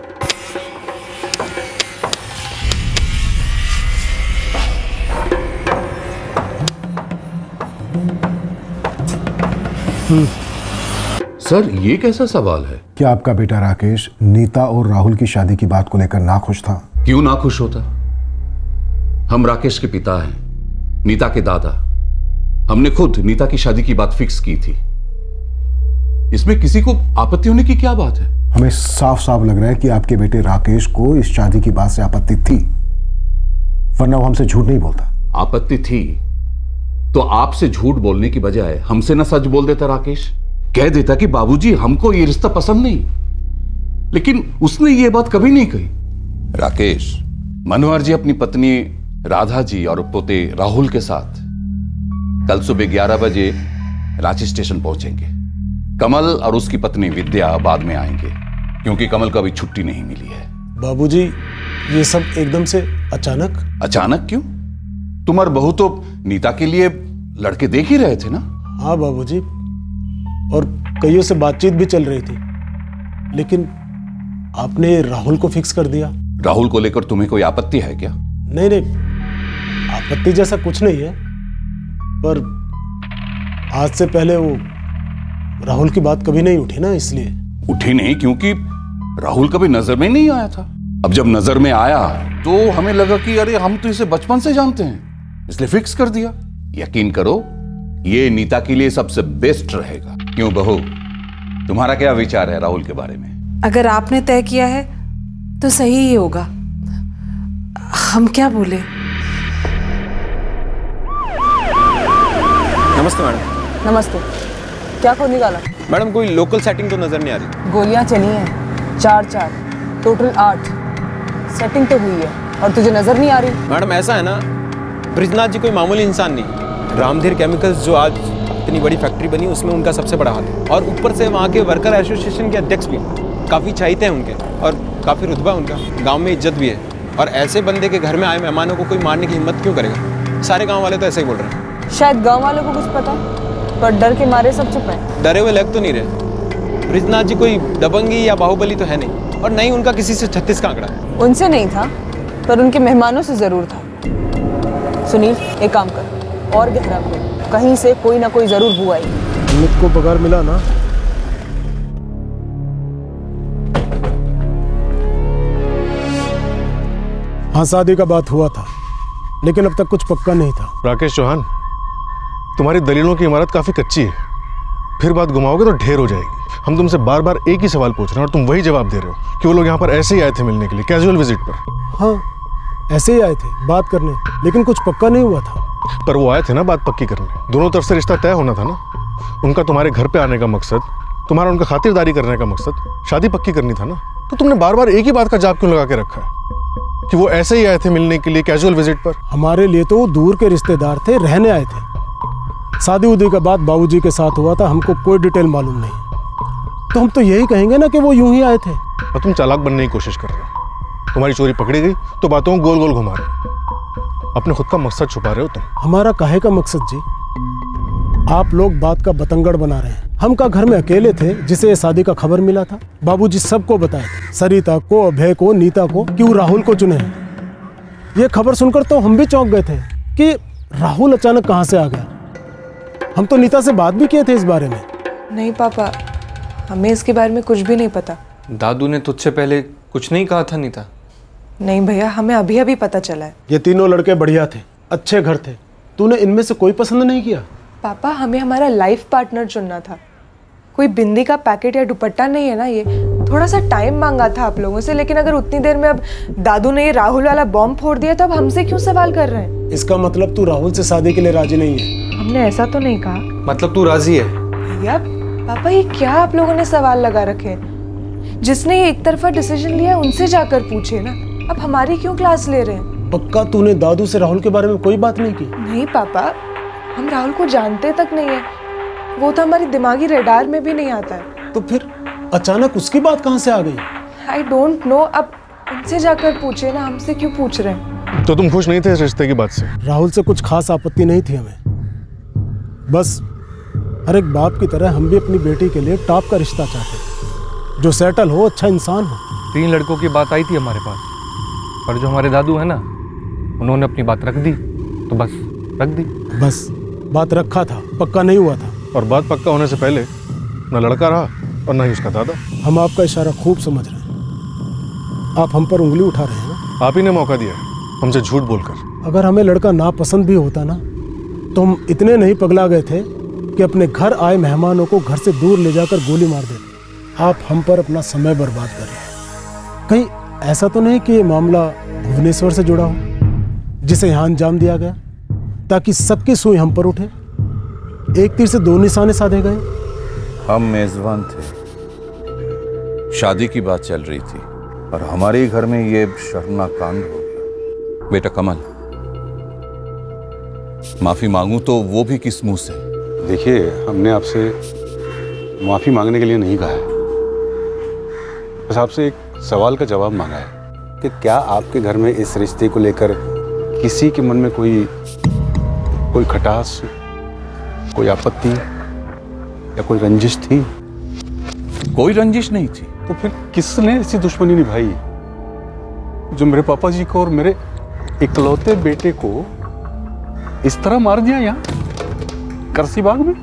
सर ये कैसा सवाल है? क्या आपका बेटा राकेश नीता और राहुल की शादी की बात को लेकर नाखुश था? क्यों नाखुश होता? हम राकेश के पिता हैं, नीता के दादा। हमने खुद नीता की शादी की बात फिक्स की थी। इसमें किसी को आपत्ति होने की क्या बात है? हमें साफ साफ लग रहा है कि आपके बेटे राकेश को इस शादी की बात से आपत्ति थी, वरना वो हमसे झूठ नहीं बोलता। आपत्ति थी तो आपसे झूठ बोलने की बजाय हमसे ना सच बोल देता राकेश। कह देता कि बाबूजी हमको ये रिश्ता पसंद नहीं। लेकिन उसने ये बात कभी नहीं कही। राकेश, मनोहर जी अपनी पत्नी राधा जी और पोते राहुल के साथ कल सुबह ग्यारह बजे रांची स्टेशन पहुंचेंगे। कमल और उसकी पत्नी विद्या बाद में आएंगे, क्योंकि कमल को अभी छुट्टी नहीं मिली है। बाबूजी ये सब एकदम से अचानक? अचानक क्यों? तुम और बहू तो नीता के लिए लड़के देख ही रहे थे ना? हाँ बाबूजी, और कईयों से बातचीत भी चल रही थी, लेकिन आपने राहुल को फिक्स कर दिया। राहुल को लेकर तुम्हें कोई आपत्ति है क्या? नहीं नहीं, आपत्ति जैसा कुछ नहीं है, पर आज से पहले वो राहुल की बात कभी नहीं उठी ना, इसलिए। उठी नहीं क्योंकि राहुल कभी नजर में नहीं आया था। अब जब नजर में आया तो हमें लगा कि अरे हम तो इसे बचपन से जानते हैं, इसलिए फिक्स कर दिया। यकीन करो ये नीता के लिए सबसे बेस्ट रहेगा। क्यों बहू, तुम्हारा क्या विचार है राहुल के बारे में? अगर आपने तय किया है तो सही ही होगा। हम क्या बोले? नमस्ते मैडम। नमस्ते। क्या खोद निकाला? मैडम कोई लोकल सेटिंग तो नजर नहीं आ रही। गोलियां चली हैं चार चार, टोटल आठ। सेटिंग तो हुई है और तुझे नजर नहीं आ रही? मैडम ऐसा है ना, ब्रिजनाथ जी कोई मामूली इंसान नहीं। रामधीर केमिकल्स जो आज इतनी बड़ी फैक्ट्री बनी उसमें उनका सबसे बड़ा हाथ है, और ऊपर से वहाँ के वर्कर एसोसिएशन के अध्यक्ष भी काफ़ी चाहते हैं उनके, और काफ़ी रुतबा उनका, गांव में इज्जत भी है। और ऐसे बंदे के घर में आए मेहमानों को कोई मारने की हिम्मत क्यों करेगा? सारे गाँव वाले तो ऐसे ही बोल रहे हैं। शायद गाँव वालों को कुछ पता, पर डर के मारे सब चुप हैं। डरे हुए लग तो नहीं रहे। ब्रिजनाथ जी कोई दबंगी या बाहुबली तो है नहीं, और नहीं उनका किसी से छत्तीस का आंकड़ा है। उनसे नहीं था, पर उनके मेहमानों से जरूर था। सुनील एक काम कर, और गहरा खोल, कहीं से कोई ना कोई जरूर बुआ आई। अमित को पगार मिला ना? हाँ शादी का बात हुआ था, लेकिन अब तक कुछ पक्का नहीं था। राकेश चौहान, तुम्हारी दलीलों की इमारत काफी कच्ची है, फिर बात घुमाओगे तो ढेर हो जाएगी। हम तुमसे बार बार एक ही सवाल पूछ रहे हैं और तुम वही जवाब दे रहे हो कि वो लोग यहाँ पर ऐसे ही आए थे मिलने के लिए, कैजुअल विजिट पर। हाँ ऐसे ही आए थे बात करने, लेकिन कुछ पक्का नहीं हुआ था। पर वो आए थे ना बात पक्की करने, दोनों तरफ से रिश्ता तय होना था ना। उनका तुम्हारे घर पे आने का मकसद, तुम्हारा उनका खातिरदारी करने का मकसद शादी पक्की करनी था ना। तो तुमने बार बार एक ही बात का जाप क्यों लगा के रखा है कि वो ऐसे ही आए थे मिलने के लिए कैजुअल विजिट पर? हमारे लिए तो दूर के रिश्तेदार थे, रहने आए थे। शादी उदी का बात बाबूजी के साथ हुआ था, हमको कोई डिटेल मालूम नहीं, तो हम तो यही कहेंगे ना कि वो यूं ही आए थे। और तुम चालाक बनने की कोशिश कर रहे हो। तुम्हारी चोरी पकड़ी गई तो बातों को गोल गोल घुमा रहे हो, अपने खुद का मकसद छुपा रहे हो तुम। हमारा काहे का मकसद जी? आप लोग बात का बतंगड़ बना रहे हैं। हम का घर में अकेले थे जिसे ये शादी का खबर मिला था? बाबूजी सबको बताए थे, सरिता को, अभय को, नीता को, क्यों राहुल को चुने हैं? ये खबर सुनकर तो हम भी चौंक गए थे कि राहुल अचानक कहाँ से आ गया। हम तो नीता से बात भी किए थे इस बारे में। नहीं पापा, हमें इसके बारे में कुछ भी नहीं पता। दादू ने तुझसे पहले कुछ नहीं कहा था नीता? नहीं भैया, हमें अभी अभी पता चला है। ये तीनों लड़के बढ़िया थे, अच्छे घर थे। तूने इनमें से कोई पसंद नहीं किया? पापा, हमें हमारा लाइफ पार्टनर चुनना था, कोई बिंदी का पैकेट या दुपट्टा नहीं है ना। ये थोड़ा सा टाइम मांगा था आप लोगों से, लेकिन अगर उतनी देर में अब दादू ने ये राहुल वाला बॉम्ब फोड़ दिया तो अब हमसे क्यों सवाल कर रहे हैं? इसका मतलब तू राहुल से शादी के लिए राजी नहीं है? हमने ऐसा तो नहीं कहा। मतलब तू राजी है? भैया पापा, ये क्या आप लोगों ने सवाल लगा रखे हैं? जिसने ये एक तरफा डिसीजन लिया उनसे जाकर पूछे ना, अब हमारी क्यों क्लास ले रहे हैं? पक्का तूने दादू से राहुल के बारे में कोई बात नहीं की? नहीं पापा, हम राहुल को जानते तक नहीं है, वो तो हमारी दिमागी रेडार में भी नहीं आता है। तो फिर अचानक उसकी बात कहाँ से आ गई? आई डोंट नो, अब उनसे जाकर पूछे ना, हमसे क्यों पूछ रहे हैं? तो तुम खुश नहीं थे इस रिश्ते की बात से? राहुल से कुछ खास आपत्ति नहीं थी हमें, बस हर एक बाप की तरह हम भी अपनी बेटी के लिए टॉप का रिश्ता चाहते, जो सेटल हो, अच्छा इंसान हो। तीन लड़कों की बात आई थी हमारे पास, पर जो हमारे दादू है ना, उन्होंने अपनी बात रख दी, तो बस रख दी। बस बात रखा था, पक्का नहीं हुआ था। और बात पक्का होने से पहले न लड़का रहा और न ही उसका दादा। हम आपका इशारा खूब समझ रहे हैं, आप हम पर उंगली उठा रहे हैं ना। आप ही ने मौका दिया हमसे झूठ बोलकर। अगर हमें लड़का ना पसंद भी होता ना, तो हम इतने नहीं पगला गए थे कि अपने घर आए मेहमानों को घर से दूर ले जाकर गोली मार देते। आप हम पर अपना समय बर्बाद कर रहे हैं। कहीं ऐसा तो नहीं कि ये मामला भुवनेश्वर से जुड़ा हो, जिसे यहाँ अंजाम दिया गया ताकि सबकी सुई हम पर उठे? एक तीर से दो निशाने साधे गए। हम मेजबान थे, शादी की बात चल रही थी और हमारे ही घर में ये शर्मनाक कांड हो गया। बेटा कमल, माफी मांगू तो वो भी किस मुंह से? देखिए, हमने आपसे माफी मांगने के लिए नहीं कहा है, बस आपसे एक सवाल का जवाब मांगा है कि क्या आपके घर में इस रिश्ते को लेकर किसी के मन में कोई कोई खटास, कोई आपत्ति या कोई रंजिश थी? कोई रंजिश नहीं थी। तो फिर किसने ऐसी दुश्मनी निभाई जो मेरे पापा जी को और मेरे इकलौते बेटे को इस तरह मार दिया यहाँ करसी बाग में?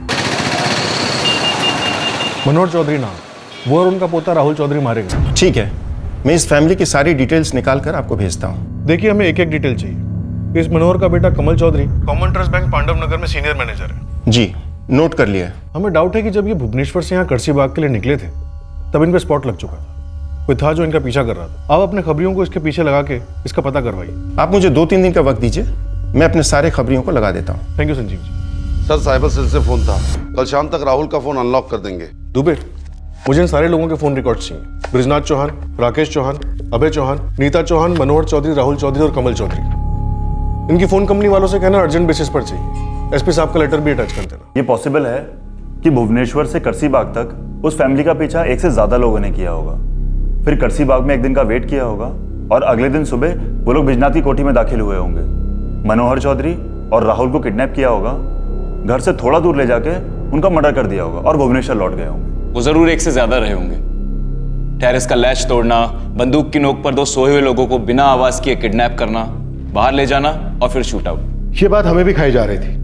मनोहर चौधरी नाम, वो और उनका पोता राहुल चौधरी मारे गए। ठीक है, मैं इस फैमिली की सारी डिटेल्स निकाल कर आपको भेजता हूँ। देखिए, हमें एक एक डिटेल चाहिए। इस मनोहर का बेटा Kamal Chaudhary common trust bank Pandav Nagar में सीनियर मैनेजर है। जी, नोट कर लिया। हमें डाउट है कि जब ये भुवनेश्वर से यहाँ करसी बाग के लिए निकले थे तब इन पे स्पॉट लग चुका था, कोई था जो इनका पीछा कर रहा था। आप अपने खबरियों को इसके पीछे लगा के इसका पता करवाइए। आप मुझे दो तीन दिन का वक्त दीजिए, मैं अपने सारे खबरियों को लगा देता हूँ। Thank you Sanjeev ji. Sir, cyber cell से फोन था, कल शाम तक राहुल का फोन अनलॉक कर देंगे। दुबे, मुझे इन सारे लोगों के फोन रिकॉर्ड्स चाहिए। ब्रिजनाथ चौहान, राकेश चौहान, अभय चौहान, नीता चौहान, मनोहर चौधरी, राहुल चौधरी और कमल चौधरी। इनकी फोन कंपनी वालों से कहना अर्जेंट बेसिस पर चाहिए। एसपी साहब का लेटर भी अटैच कर देना। ये पॉसिबल है कि भुवनेश्वर से करसी बाग तक उस फैमिली का पीछा एक से ज्यादा लोगों ने किया होगा, फिर करसी बाग में एक दिन का वेट किया होगा और अगले दिन सुबह वो लोग बिजनाथ की कोठी में दाखिल हुए होंगे। मनोहर चौधरी और राहुल को किडनैप किया होगा, घर से थोड़ा दूर ले जाके उनका मर्डर कर दिया होगा और भुवनेश्वर लौट गए होंगे। वो जरूर एक से ज्यादा रहे होंगे। टेरेस का लैच तोड़ना, बंदूक की नोक पर दो सोए हुए लोगों को बिना आवाज किए किडनैप करना, बाहर ले जाना और फिर शूट आउट। ये बात हमें भी खाई जा रही थी,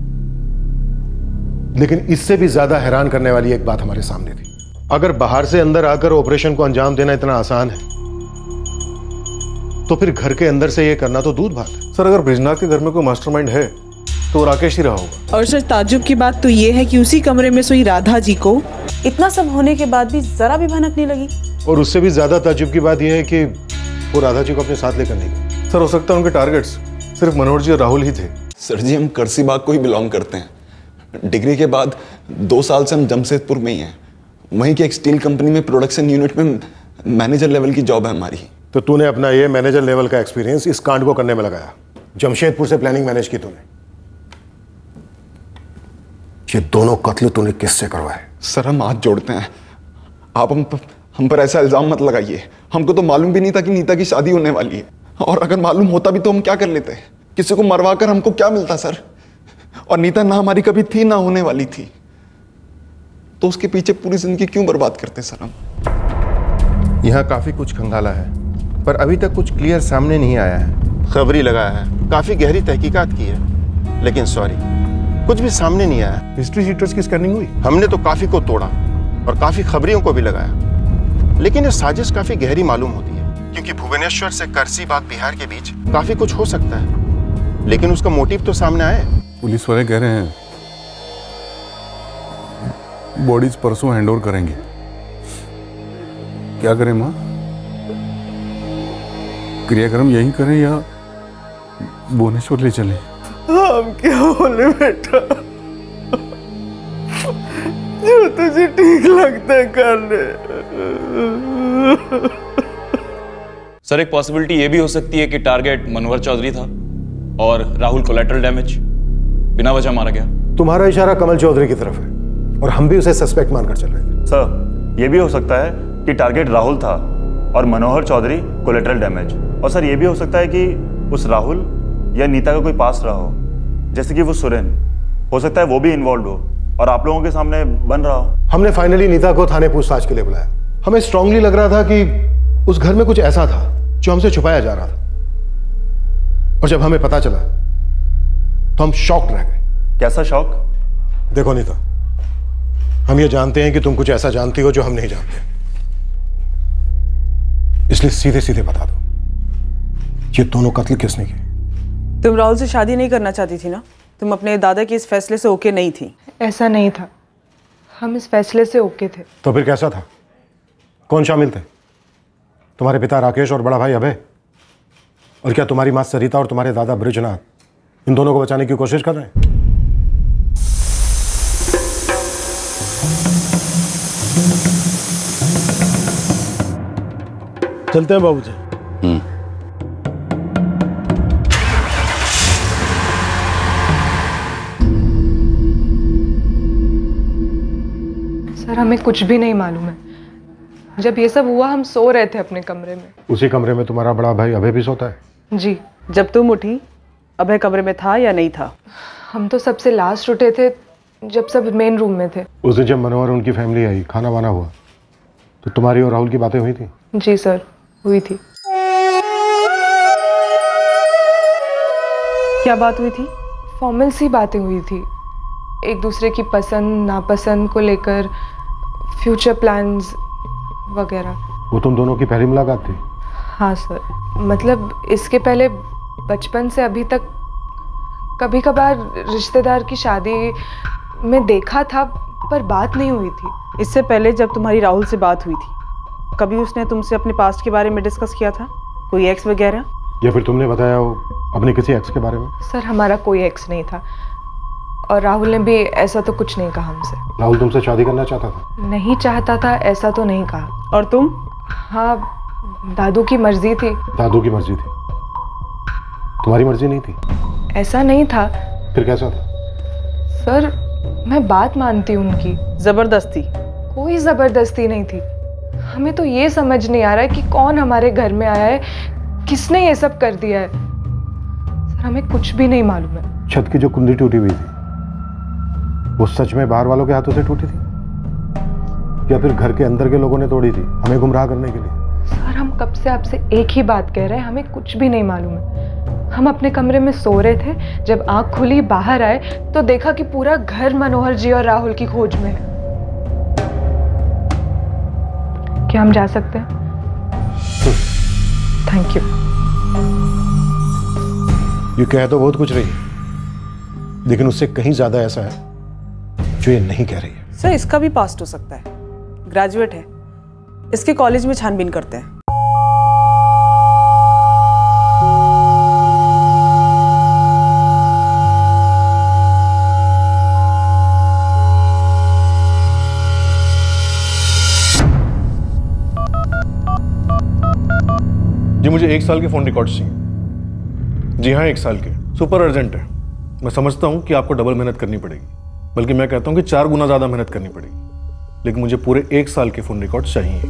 लेकिन इससे भी ज्यादा हैरान करने वाली एक बात हमारे सामने थी। अगर बाहर से अंदर आकर ऑपरेशन को अंजाम देना इतना आसान है, तो फिर घर के अंदर से ये करना तो दूध भात है। सर, अगर ब्रिजनाथ के घर में कोई मास्टरमाइंड है तो राकेश ही रहा होगा। और सर, ताज्जुब की बात तो ये है कि उसी कमरे में सोई राधा जी को इतना सब होने के बाद भी जरा भी भनक नहीं लगी। और उससे भी ज्यादा ताज्जुब की बात यह है कि वो राधा जी को अपने साथ लेकर नहीं गए। सर, हो सकता है उनके टारगेट्स सिर्फ मनोहर जी और राहुल ही थे। सर जी, हम करसी बाग को ही बिलोंग करते हैं। डिग्री के बाद दो साल से हम जमशेदपुर में ही हैं। वहीं की एक स्टील कंपनी में प्रोडक्शन यूनिट में मैनेजर लेवल की जॉब है हमारी। तो तूने अपना ये मैनेजर लेवल का एक्सपीरियंस इस कांड को करने में लगाया। जमशेदपुर से प्लानिंग मैनेज की तूने। ये दोनों कत्ल तूने किससे करवाए? सर, हम हाथ जोड़ते हैं, आप हम पर, हम पर ऐसा इल्जाम मत लगाइए। हमको तो मालूम भी नहीं था कि नीता की शादी होने वाली है, और अगर मालूम होता भी तो हम क्या कर लेते? किसी को मरवा कर हमको क्या मिलता सर? और नीता ना हमारी कभी थी ना होने वाली थी, तो उसके पीछे पूरी जिंदगी क्यों बर्बाद करते सर हम? यहाँ काफी कुछ खंगाला है, पर अभी तक कुछ क्लियर सामने नहीं आया है। खबरी लगाया है, काफी गहरी तहकीकात की है, लेकिन सॉरी कुछ भी सामने नहीं आया। हिस्ट्री शीटर्स की स्कैनिंग हुई? हमने तो काफी को तोड़ा और काफी खबरियों को भी लगाया, लेकिन ये साजिश काफी गहरी मालूम होती है, क्योंकि भुवनेश्वर से करसीबाग बिहार के बीच काफी कुछ हो सकता है, लेकिन उसका मोटिव तो सामने आए। पुलिस वाले कह रहे हैं बॉडीज परसों हैंडओवर करेंगे। क्या करें माँ? क्रियाक्रम यही करें या भुवनेश्वर ले चले? हम क्या बोले बेटा, जो तुझे ठीक लगता है कर ले। सर, एक पॉसिबिलिटी ये भी हो सकती है कि टारगेट मनोहर चौधरी था और राहुल कोलैटरल डैमेज, बिना वजह मारा गया। तुम्हारा इशारा कमल चौधरी की तरफ है और हम भी उसे सस्पेक्ट मानकर चल रहे थे। सर, ये भी हो सकता है कि टारगेट राहुल था और मनोहर चौधरी कोलैटरल डैमेज। और सर, ये भी हो सकता है कि उस राहुल या नीता का कोई पास रहा हो, जैसे कि वो सुरेन, हो सकता है वो भी इन्वॉल्व हो और आप लोगों के सामने बन रहा हो। हमने फाइनली नीता को थाने पूछताछ के लिए बुलाया। हमें स्ट्रांगली लग रहा था कि उस घर में कुछ ऐसा था जो हमसे छुपाया जा रहा था, और जब हमें पता चला तो हम शॉक्ड रह गए। कैसा शॉक? देखो नीता, हम ये जानते हैं कि तुम कुछ ऐसा जानती हो जो हम नहीं जानते, इसलिए सीधे सीधे बता दो, ये दोनों कत्ल किसने किए? तुम राहुल से शादी नहीं करना चाहती थी ना? तुम अपने दादा के इस फैसले से ओके नहीं थी? ऐसा नहीं था, हम इस फैसले से ओके थे। तो फिर कैसा था? कौन शामिल थे? तुम्हारे पिता राकेश और बड़ा भाई अभय? और क्या तुम्हारी माँ सरिता और तुम्हारे दादा ब्रिजनाथ इन दोनों को बचाने की कोशिश कर रहे हैं? चलते हैं बाबूजी। हम्म। सर, हमें कुछ भी नहीं मालूम है। जब ये सब हुआ हम सो रहे थे अपने कमरे में। उसी कमरे में तुम्हारा बड़ा भाई अभय भी सोता है? जी। जब तुम उठी अभय कमरे में था या नहीं था? हम तो सबसे लास्ट उठे थे जब सब मेन रूम में थे। उस दिन जब मनोहर उनकी फैमिली आई, खाना वाना हुआ, तो तुम्हारी और राहुल की बातें हुई थी? जी सर, हुई थी। क्या बात हुई थी? फॉर्मल सी बातें हुई थी, एक दूसरे की पसंद नापसंद को लेकर, फ्यूचर प्लान्स वगैरह। वो तुम दोनों की पहली मुलाकात थी? हाँ सर, मतलब इसके पहले बचपन से अभी तक कभी कभार रिश्तेदार की शादी में देखा था, पर बात नहीं हुई थी। इससे पहले जब तुम्हारी राहुल से बात हुई थी, कभी उसने तुमसे अपने पास्ट के बारे में डिस्कस किया था? कोई एक्स वगैरह? या फिर तुमने बताया हो अपने किसी एक्स के बारे में? सर, हमारा कोई एक्स नहीं था और राहुल ने भी ऐसा तो कुछ नहीं कहा हमसे। राहुल तुमसे शादी करना चाहता था? नहीं चाहता था ऐसा तो नहीं कहा। और तुम? हाँ, दादू की मर्जी थी। दादू की मर्जी थी, तुम्हारी मर्जी नहीं थी? ऐसा नहीं था। फिर कैसा था? सर, मैं बात मानती हूँ उनकी। जबरदस्ती? कोई जबरदस्ती नहीं थी। हमें तो ये समझ नहीं आ रहा है कि कौन हमारे घर में आया है, किसने ये सब कर दिया है। सर, हमें कुछ भी नहीं मालूम है। छत की जो कुंडी टूटी हुई थी वो सच में बाहर वालों के हाथों से टूटी थी या फिर घर के अंदर के लोगों ने तोड़ी थी हमें गुमराह करने के लिए? सर, हम कब से आपसे एक ही बात कह रहे हैं, हमें कुछ भी नहीं मालूम है। हम अपने कमरे में सो रहे थे, जब आंख खुली बाहर आए तो देखा कि पूरा घर मनोहर जी और राहुल की खोज में है। क्या हम जा सकते हैं? Thank you. ये कह तो बहुत कुछ रही है, लेकिन उससे कहीं ज्यादा ऐसा है जो ये नहीं कह रही है। सर, इसका भी पास्ट हो सकता है, ग्रेजुएट है, इसके कॉलेज में छानबीन करते हैं। जी, मुझे एक साल के फोन रिकॉर्ड्स चाहिए। जी हाँ, एक साल के, सुपर अर्जेंट है। मैं समझता हूँ कि आपको डबल मेहनत करनी पड़ेगी, बल्कि मैं कहता हूँ कि चार गुना ज्यादा मेहनत करनी पड़ेगी, लेकिन मुझे पूरे एक साल के फोन रिकॉर्ड्स चाहिए।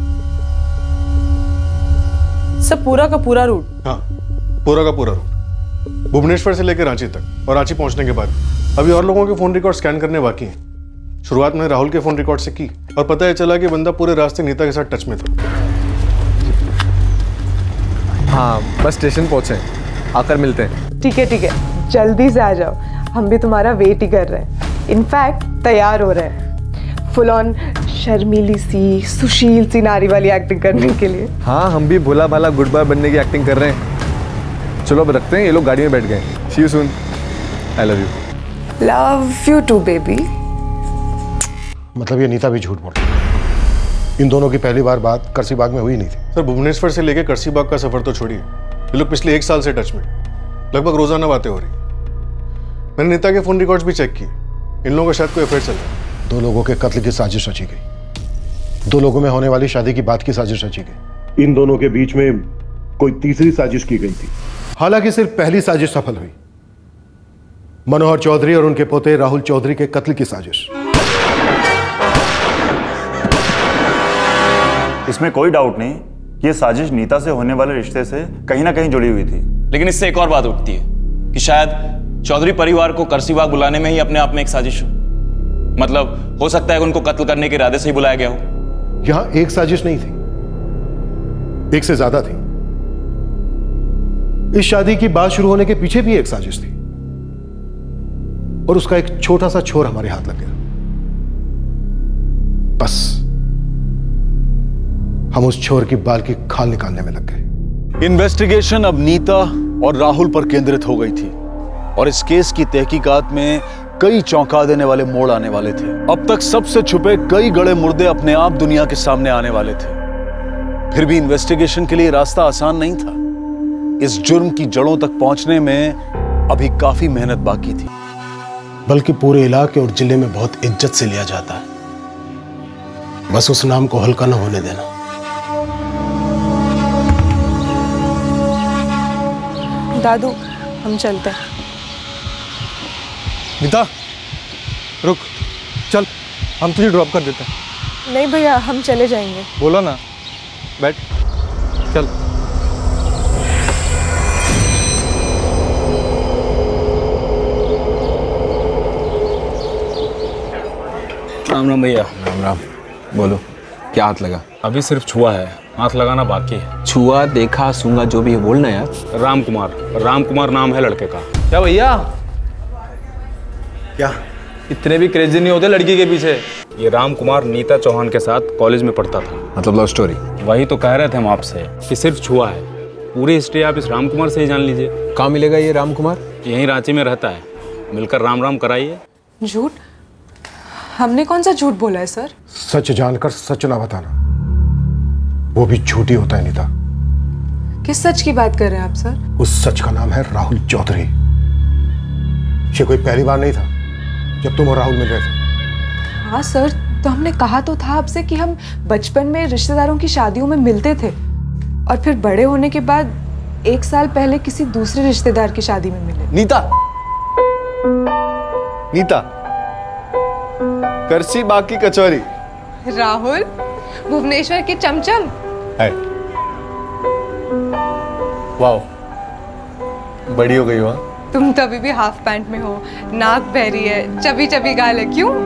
सब पूरा का पूरा रूट? हाँ, पूरा का पूरा रूट, भुवनेश्वर से लेकर रांची तक, और रांची पहुंचने के बाद अभी और लोगों के फोन रिकॉर्ड स्कैन करने बाकी हैं। शुरुआत में राहुल के फोन रिकॉर्ड से की और पता है चला कि बंदा पूरे रास्ते नीता के साथ टच में था। हाँ, बस स्टेशन पहुंचे, आकर मिलते हैं। ठीक है ठीक है, जल्दी से आ जाओ, हम भी तुम्हारा वेट ही कर रहे हैं। इनफैक्ट तैयार हो रहे हैं फुल ऑन शर्मीली सी सुशील सी नारी वाली एक्टिंग करने के लिए। हाँ, हम भी भोला भाला गुड बॉय बनने की एक्टिंग कर रहे हैं। चलो अब रखते हैं, ये लोग गाड़ी में बैठ गए। See you soon. I love you. Love you too baby. मतलब ये नीता भी झूठ बोल रही है। इन दोनों की पहली बार बात करसी बाग में हुई नहीं थी। सर भुवनेश्वर से लेकर करसी बाग का सफर तो छोड़िए, ये लोग पिछले एक साल से टच में, लगभग रोजाना बातें हो रही। मैंने नीता के फोन रिकॉर्ड्स भी चेक किए, इन लोगों का शायद कोई अफेयर चल रहा है। दो लोगों के कत्ल की साजिश रची गई, दो लोगों में होने वाली शादी की बात की साजिश रची गई। इन दोनों के बीच में कोई तीसरी साजिश की गई थी। हालांकि सिर्फ पहली साजिश सफल हुई, मनोहर चौधरी और उनके पोते राहुल चौधरी के कत्ल की साजिश। इसमें कोई डाउट नहीं कि ये साजिश नीता से होने वाले रिश्ते से कहीं ना कहीं जुड़ी हुई थी। लेकिन इससे एक और बात उठती है कि शायद चौधरी परिवार को करसी बाग बुलाने में ही अपने आप में एक साजिश हो। मतलब हो सकता है कि उनको कत्ल करने के इरादे से ही बुलाया गया हो। यहां एक साजिश नहीं थी, एक से ज्यादा थी। इस शादी की बात शुरू होने के पीछे भी एक साजिश थी और उसका एक छोटा सा छोर हमारे हाथ लग गया। बस हम उस छोर की बाल की खाल निकालने में लग गए। इन्वेस्टिगेशन अब नीता और राहुल पर केंद्रित हो गई थी और इस केस की तहकीकात में कई चौंका देने वाले मोड़ आने वाले थे। अब तक सबसे छुपे कई गड़े मुर्दे अपने आप दुनिया के सामने आने वाले थे। फिर भी इन्वेस्टिगेशन के लिए रास्ता आसान नहीं था। इस जुर्म की जड़ों तक पहुंचने में अभी काफी मेहनत बाकी थी, बल्कि पूरे इलाके और जिले में बहुत इज्जत से लिया जाता है। बस उस नाम को हल्का न होने देना। दादू, हम चलते हैं। नीता रुक, चल हम तुझे ड्रॉप कर देते हैं। नहीं भैया, हम चले जाएंगे। बोला ना, बैठ, चल। राम राम भैया। राम राम। बोलो, क्या हाथ लगा? अभी सिर्फ छुआ है, हाथ लगाना बाकी है। छुआ, देखा, सूंगा, जो भी है बोलना यार। राम कुमार, राम कुमार नाम है लड़के का। क्या भैया? क्या इतने भी क्रेजी नहीं होते लड़की के पीछे? ये राम कुमार नीता चौहान के साथ कॉलेज में पढ़ता था। मतलब लव स्टोरी? वही तो कह रहे थे हम आपसे कि सिर्फ छुआ है। पूरी हिस्ट्री आप इस राम कुमार से ही जान लीजिए। कहाँ मिलेगा ये राम कुमार? यहीं रांची में रहता है, मिलकर राम राम कराइए। झूठ? हमने कौन सा झूठ बोला है सर? सच जानकर सच ना बताना, वो भी झूठी होता है नीता। किस सच की बात कर रहे हैं आप सर? उस सच का नाम है राहुल चौधरी। ये कोई पहली बार नहीं था जब तुम और राहुल मिल रहे थे। हाँ सर, तो हमने कहा तो था आपसे कि हम बचपन में रिश्तेदारों की शादियों में मिलते थे और फिर बड़े होने के बाद एक साल पहले किसी दूसरे रिश्तेदार की शादी में मिले। नीता, नीता, करसी बाग की कचौरी। राहुल, भुवनेश्वर के चमचम। वाओ, बड़ी हो गई हो। तुम तो अभी भी हाफ पैंट में हो, नाक बहरी है, चबी चबी गाल है, क्यों?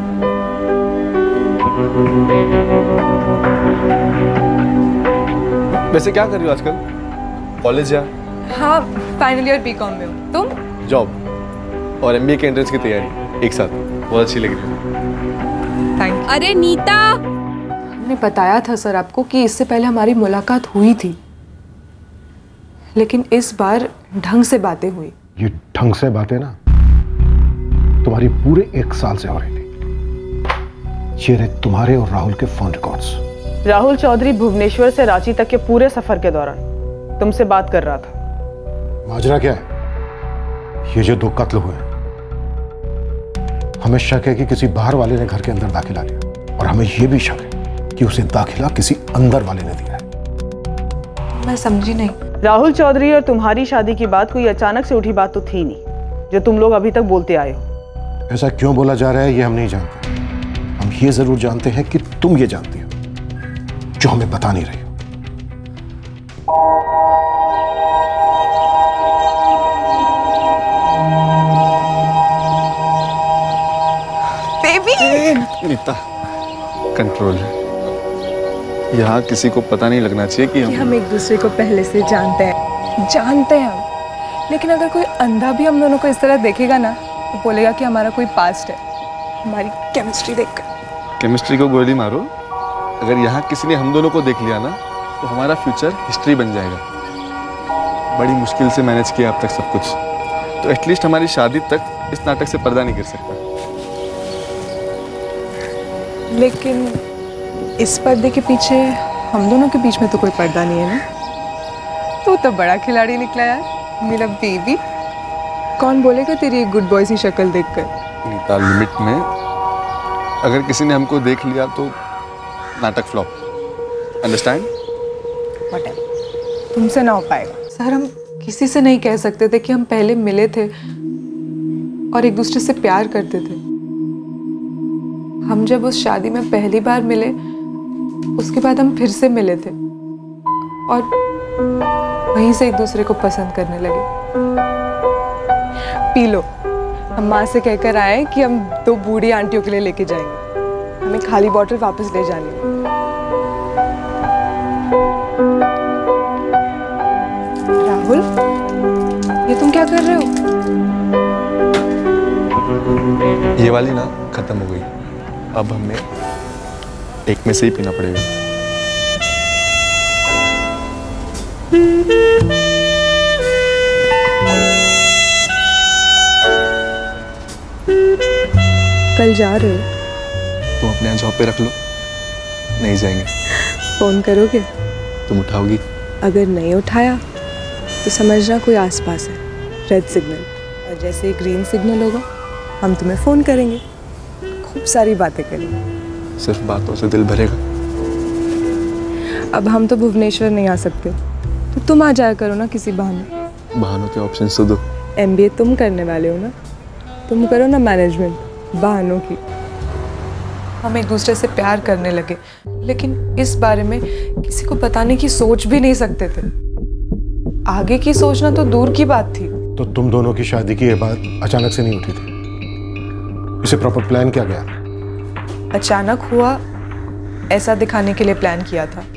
वैसे क्या कर रही हो आजकल? कॉलेज या? हाँ, फाइनल ईयर बीकॉम में हूँ। तुम? जॉब और एमबीए के एंट्रेंस की तैयारी एक साथ। बहुत अच्छी लग रही है। थैंक। अरे नीता, हमने बताया था सर आपको कि इससे पहले हमारी मुलाकात हुई थी, लेकिन इस बार ढंग से बातें हुई। ये ढंग से बातें ना तुम्हारी पूरे एक साल से हो रही थी। ये रहे तुम्हारे और राहुल के फोन रिकॉर्ड्स। राहुल चौधरी भुवनेश्वर से रांची तक के पूरे सफर के दौरान तुमसे बात कर रहा था। माजरा क्या है? ये जो दो कत्ल हुए, हमें शक है कि किसी बाहर वाले ने घर के अंदर दाखिला लिया और हमें यह भी शक है कि उसे दाखिला किसी अंदर वाले ने दिया है। मैं समझी नहीं। राहुल चौधरी और तुम्हारी शादी की बात कोई अचानक से उठी बात तो थी नहीं, जो तुम लोग अभी तक बोलते आए हो। ऐसा क्यों बोला जा रहा है ये हम नहीं जानते। हम ये जरूर जानते हैं कि तुम ये जानती हो जो हमें बता नहीं रही हो। नीता, कंट्रोल। यहाँ किसी को पता नहीं लगना चाहिए कि हम कि हम एक दूसरे को पहले से जानते हैं। जानते हैं हम लेकिन अगर कोई अंधा भी हम दोनों को इस तरह देखेगा ना तो बोलेगा कि हमारा कोई पास्ट है, हमारी केमिस्ट्री देखकर। केमिस्ट्री को गोली मारो, अगर यहाँ किसी ने हम दोनों को देख लिया ना तो हमारा फ्यूचर हिस्ट्री बन जाएगा। बड़ी मुश्किल से मैनेज किया अब तक सब कुछ, तो एटलीस्ट हमारी शादी तक इस नाटक से पर्दा नहीं गिर सकता। लेकिन इस पर्दे के पीछे हम दोनों के बीच में तो कोई पर्दा नहीं है ना। तू तो बड़ा खिलाड़ी निकला यार मेरा बेबी। कौन बोलेगा तेरी एक गुड बॉय सी शक्ल देखकर। नीता, लिमिट में अगर किसी ने हमको देख लिया तो नाटक फ्लॉप, अंडरस्टैंड? तुमसे ना हो पाएगा सर। हम किसी से नहीं कह सकते थे कि हम पहले मिले थे और एक दूसरे से प्यार करते थे। हम जब उस शादी में पहली बार मिले उसके बाद हम फिर से मिले थे और वहीं से एक दूसरे को पसंद करने लगे। पी लो, हम माँ से कहकर आए कि हम दो बूढ़ी आंटियों के लिए लेके जाएंगे, हमें खाली बॉटल वापस ले जानी है। राहुल, ये तुम क्या कर रहे हो? ये वाली ना खत्म हो गई, अब हमें एक में से ही पीना पड़ेगा। कल जा रहे हो? तुम अपने यहाँ जॉब पे रख लो, नहीं जाएंगे। फोन करोगे? तुम उठाओगी? अगर नहीं उठाया तो समझना कोई आसपास है, रेड सिग्नल, और जैसे ही ग्रीन सिग्नल होगा हम तुम्हें फोन करेंगे, खूब सारी बातें करेंगे। सिर्फ बातों से दिल भरेगा? अब हम तो भुवनेश्वर नहीं आ सकते, तो तुम आ जाया करो ना किसी बहाने। बहानों के ऑप्शन तो दो। एमबीए तुम करने वाले हो ना, तुम करो ना मैनेजमेंट बहानों की। हम एक दूसरे से प्यार करने लगे, लेकिन इस बारे में किसी को बताने की सोच भी नहीं सकते थे। आगे की सोचना तो दूर की बात थी। तो तुम दोनों की शादी की ये बात अचानक से नहीं उठी थी, इसे प्रॉपर प्लान किया गया? अचानक हुआ ऐसा दिखाने के लिए प्लान किया था।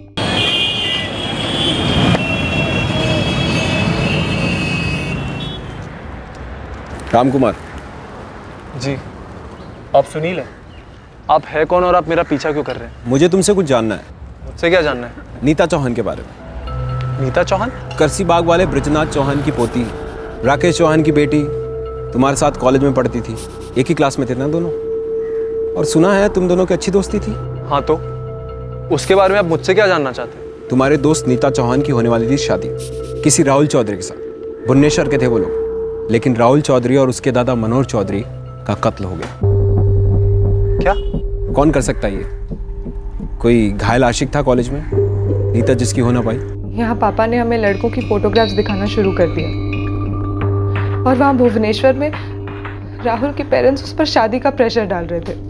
राम कुमार जी, आप सुनील हैं? आप है कौन और आप मेरा पीछा क्यों कर रहे हैं? मुझे तुमसे कुछ जानना है। मुझसे क्या जानना है? नीता चौहान के बारे में। नीता चौहान? करसी बाग वाले ब्रजनाथ चौहान की पोती, राकेश चौहान की बेटी, तुम्हारे साथ कॉलेज में पढ़ती थी, एक ही क्लास में थे ना दोनों, और सुना है तुम दोनों की अच्छी दोस्ती थी। हाँ, तो उसके बारे में आप मुझसे क्या जानना चाहते हैं? तुम्हारे दोस्त नीता चौहान की होने वाली थी शादी किसी राहुल चौधरी के साथ। भुवनेश्वर के थे वो लोग, लेकिन राहुल चौधरी और उसके दादा मनोहर चौधरी का कत्ल हो गया। क्या? कौन कर सकता है ये? कोई घायल आशिक था कॉलेज में, नीता जिसकी हो ना पाई। यहाँ पापा ने हमें लड़कों की फोटोग्राफ्स दिखाना शुरू कर दिया, और वहाँ भुवनेश्वर में राहुल के पेरेंट्स उस पर शादी का प्रेशर डाल रहे थे।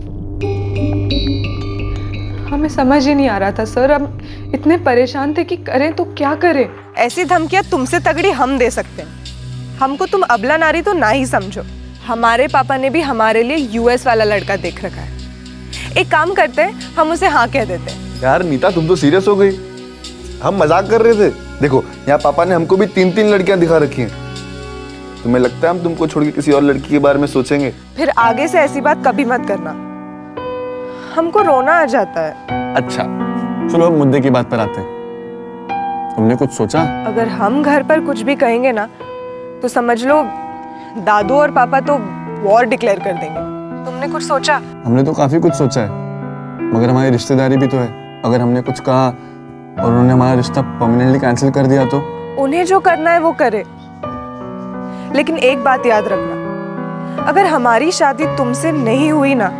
हमें समझ ही नहीं आ रहा था सर, हम इतने परेशान थे कि करें तो क्या करें। ऐसी धमकियां तुमसे तगड़ी हम दे सकते हैं, हमको तुम अबला नारी तो ना ही समझो। हमारे पापा ने भी हमारे लिए यूएस वाला लड़का देख रखा है। एक काम करते हैं, हम उसे हाँ कह देते हैं। यार नीता, तुम तो सीरियस हो गई। हम मजाक कर रहे थे। देखो, यहाँ पापा ने हमको भी तीन तीन लड़कियां दिखा रखी हैं। तुम्हें लगता है हम तुमको छोड़ के किसी और लड़की के बारे में सोचेंगे? फिर आगे से ऐसी बात कभी मत करना, हमको रोना आ जाता है। अच्छा, चलो अब मुद्दे की बात पर आते हैं। तुमने कुछ सोचा? अगर हम घर पर कुछ भी कहेंगे ना तो समझ लो दादू और पापा तो वॉर डिक्लेयर कर देंगे। तुमने कुछ सोचा? हमने तो काफी कुछ सोचा है, मगर हमारी रिश्तेदारी भी तो है। अगर हमने कुछ कहा और उन्होंने हमारा रिश्ता परमानेंटली कैंसिल कर दिया तो? उन्हें जो करना है वो करे, लेकिन एक बात याद रखना, अगर हमारी शादी तुमसे नहीं हुई ना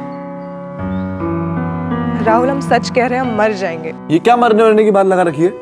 राहुल, हम सच कह रहे हैं, हम मर जाएंगे। ये क्या मरने वरने की बात लगा रखी है?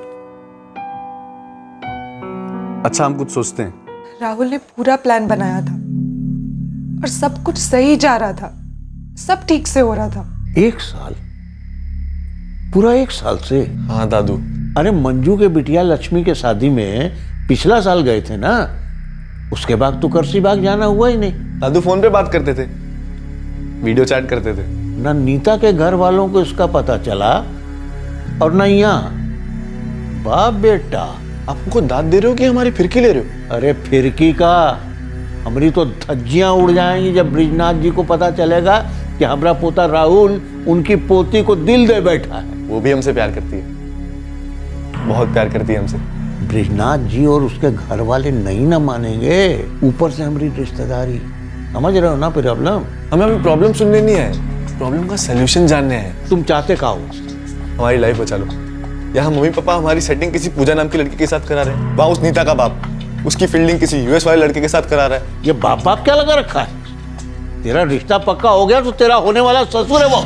अच्छा, हम कुछ सोचते हैं। राहुल ने पूरा प्लान बनाया था और सब कुछ सही जा रहा था, सब ठीक से हो रहा था। एक साल, पूरा एक साल से? हाँ दादू। अरे मंजू के बिटिया लक्ष्मी के शादी में पिछला साल गए थे ना, उसके बाद तो करसी बाग जाना हुआ ही नहीं। दादू फोन पे बात करते थे, वीडियो चैट करते थे। ना नीता के घर वालों को इसका पता चला और ना यहाँ। बाप बेटा आप हमको दाद दे रहे हो कि हमारी फिरकी ले रहे हो? अरे फिरकी का हमारी तो धज्जियां उड़ जाएंगी जब ब्रिजनाथ जी को पता चलेगा कि हमारा पोता राहुल उनकी पोती को दिल दे बैठा है। वो भी हमसे प्यार करती है, बहुत प्यार करती है हमसे। ब्रिजनाथ जी और उसके घर वाले नहीं ना मानेंगे, ऊपर से हमारी रिश्तेदारी, समझ रहे हो ना प्रॉब्लम? हमें अभी प्रॉब्लम सुनने नहीं है, प्रॉब्लम का सलूशन जानने है। तुम चाहते क्या हो? हमारी लाइफ बचा लो। यहाँ मम्मी पापा हमारी सेटिंग किसी पूजा नाम की लड़की के साथ करा रहे हैं, वहाँ उस नीता का बाप उसकी फील्डिंग किसी यूएस वाले लड़के के साथ करा रहा है। ये बाप बाप क्या लगा रखा है? तेरा रिश्ता पक्का हो गया तो तेरा होने वाला ससुर है वो।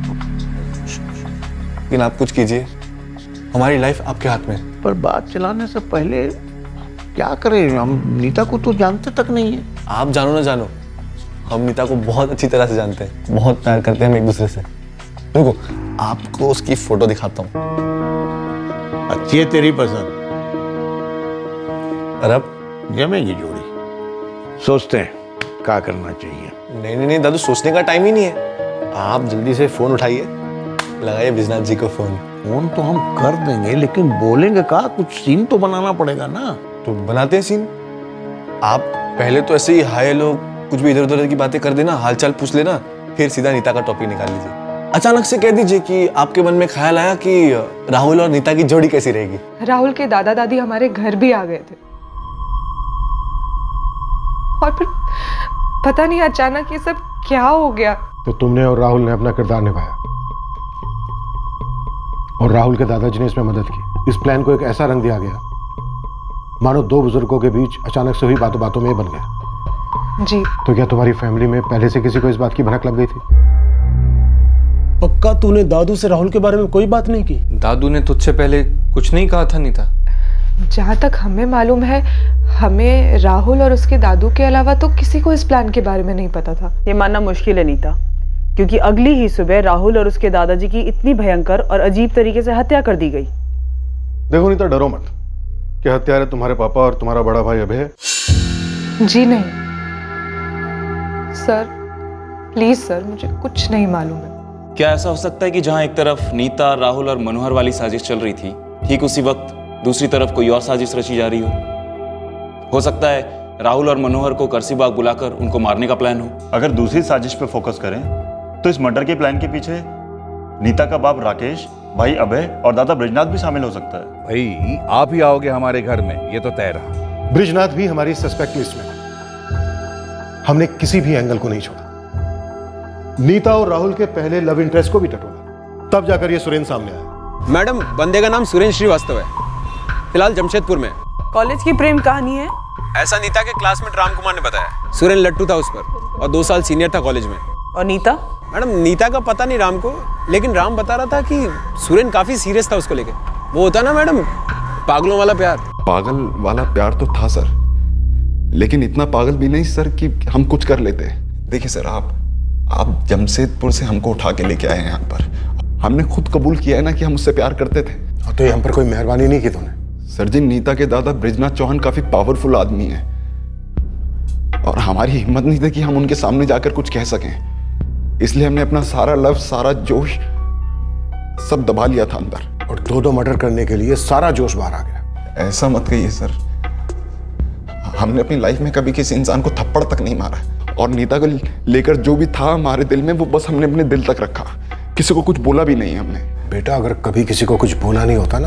लेकिन आप कुछ कीजिए, हमारी लाइफ आपके हाथ में। पर बात चलाने से पहले क्या करें? हम नीता को तो जानते तक नहीं है। आप जानो ना जानो, हम नीता को बहुत अच्छी तरह से जानते हैं, बहुत प्यार करते हैं हम एक दूसरे से। देखो आपको उसकी फोटो दिखाता हूँ। अच्छी है तेरी पसंद। और अब जमेगी जोड़ी, सोचते हैं क्या करना चाहिए। नहीं नहीं नहीं दादू, सोचने का टाइम ही नहीं है। आप जल्दी से फोन उठाइए, लगाइए ब्रिजनाथ जी को फोन। फोन तो हम कर देंगे, लेकिन बोलेंगे का? कुछ सीन तो बनाना पड़ेगा ना। तो बनाते हैं सीन। आप पहले तो ऐसे ही हाय लोग कुछ भी इधर उधर की बातें कर देना, हालचाल पूछ लेना, फिर सीधा नीता का टॉपिक निकाल लीजिए। अचानक से कह दीजिए कि आपके मन में ख्याल आया कि राहुल और नीता की जोड़ी कैसी रहेगी। राहुल के दादा दादी हमारे घर भी आ गए थे और फिर पता नहीं अचानक ये सब क्या हो गया। तो तुमने और राहुल ने अपना किरदार निभाया और राहुल के दादाजी ने इसमें मदद की। इस प्लान को एक ऐसा रंग दिया गया मानो दो बुजुर्गों के बीच अचानक से हुई बातों बातों में बन गया। जी। तो क्या तुम्हारी फैमिली में पहले से किसी को इस बात की भनक लग गई थी? पक्का तूने दादू से राहुल के बारे में कोई बात नहीं की? दादू ने तुझसे पहले कुछ नहीं कहा था नीता? जहाँ तक हमें मालूम है, हमें राहुल और उसके दादू के अलावा तो किसी को इस प्लान के बारे में नहीं पता था। ये मानना मुश्किल है नीता, क्योंकि अगली ही सुबह राहुल और उसके दादाजी की इतनी भयंकर और अजीब तरीके से हत्या कर दी गई। देखो नीता, डरो मत कि हत्यारे तुम्हारे पापा और तुम्हारा बड़ा भाई अभय है। जी नहीं सर, प्लीज सर, मुझे कुछ नहीं मालूम है। क्या ऐसा हो सकता है कि जहां एक तरफ नीता, राहुल और मनोहर वाली साजिश चल रही थी, ठीक उसी वक्त दूसरी तरफ कोई और साजिश रची जा रही हो? हो सकता है राहुल और मनोहर को करसीबाग बुलाकर उनको मारने का प्लान हो। अगर दूसरी साजिश पे फोकस करें तो इस मर्डर के प्लान के पीछे नीता का बाप राकेश, भाई अभय और दादा ब्रिजनाथ भी शामिल हो सकता है। भाई आप ही आओगे हमारे घर में, ये तो तय रहा। ब्रिजनाथ भी हमारी सस्पेक्ट लिस्ट में था। हमने किसी भी एंगल को नहीं छोड़ा। नीता और राहुल के पहले लव इंटरेस्ट को भी टटोला, तब जाकर ये सुरेंद्र सामने आया। मैडम, बंदे का नाम सुरेंद्र श्रीवास्तव है, फिलहाल जमशेदपुर में। कॉलेज की प्रेम कहानी है? ऐसा नीता के क्लासमेट राम कुमार ने बताया। सुरेंद्र लट्टू था उस पर और दो साल सीनियर था कॉलेज में। और नीता? मैडम, नीता का पता नहीं राम को, लेकिन राम बता रहा था कि सुरेंद्र काफी सीरियस था उसको लेके। वो होता ना मैडम, पागलों वाला प्यार। पागल वाला प्यार तो था सर, लेकिन इतना पागल भी नहीं सर कि हम कुछ कर लेते। देखिए सर, आप आप जमशेदपुर से हमको उठा के लेके आए हैं यहाँ पर। हमने खुद कबूल किया है ना कि हम उससे प्यार करते थे। तो ये हम पर कोई मेहरबानी नहीं की तूने? सर जी, नीता के दादा ब्रिजनाथ चौहान काफी पावरफुल आदमी है और हमारी हिम्मत नहीं थी कि हम उनके सामने जाकर कुछ कह सकें, इसलिए हमने अपना सारा लव, सारा जोश सब दबा लिया था अंदर। और दो दो मर्डर करने के लिए सारा जोश बाहर आ गया। ऐसा मत कहिए सर, हमने अपनी लाइफ में कभी किसी इंसान को थप्पड़ तक नहीं मारा और नीता को लेकर जो भी था हमारे दिल में, वो बस हमने अपने दिल तक रखा, किसी को कुछ बोला भी नहीं हमने। बेटा, अगर कभी किसी को कुछ बोला नहीं होता ना,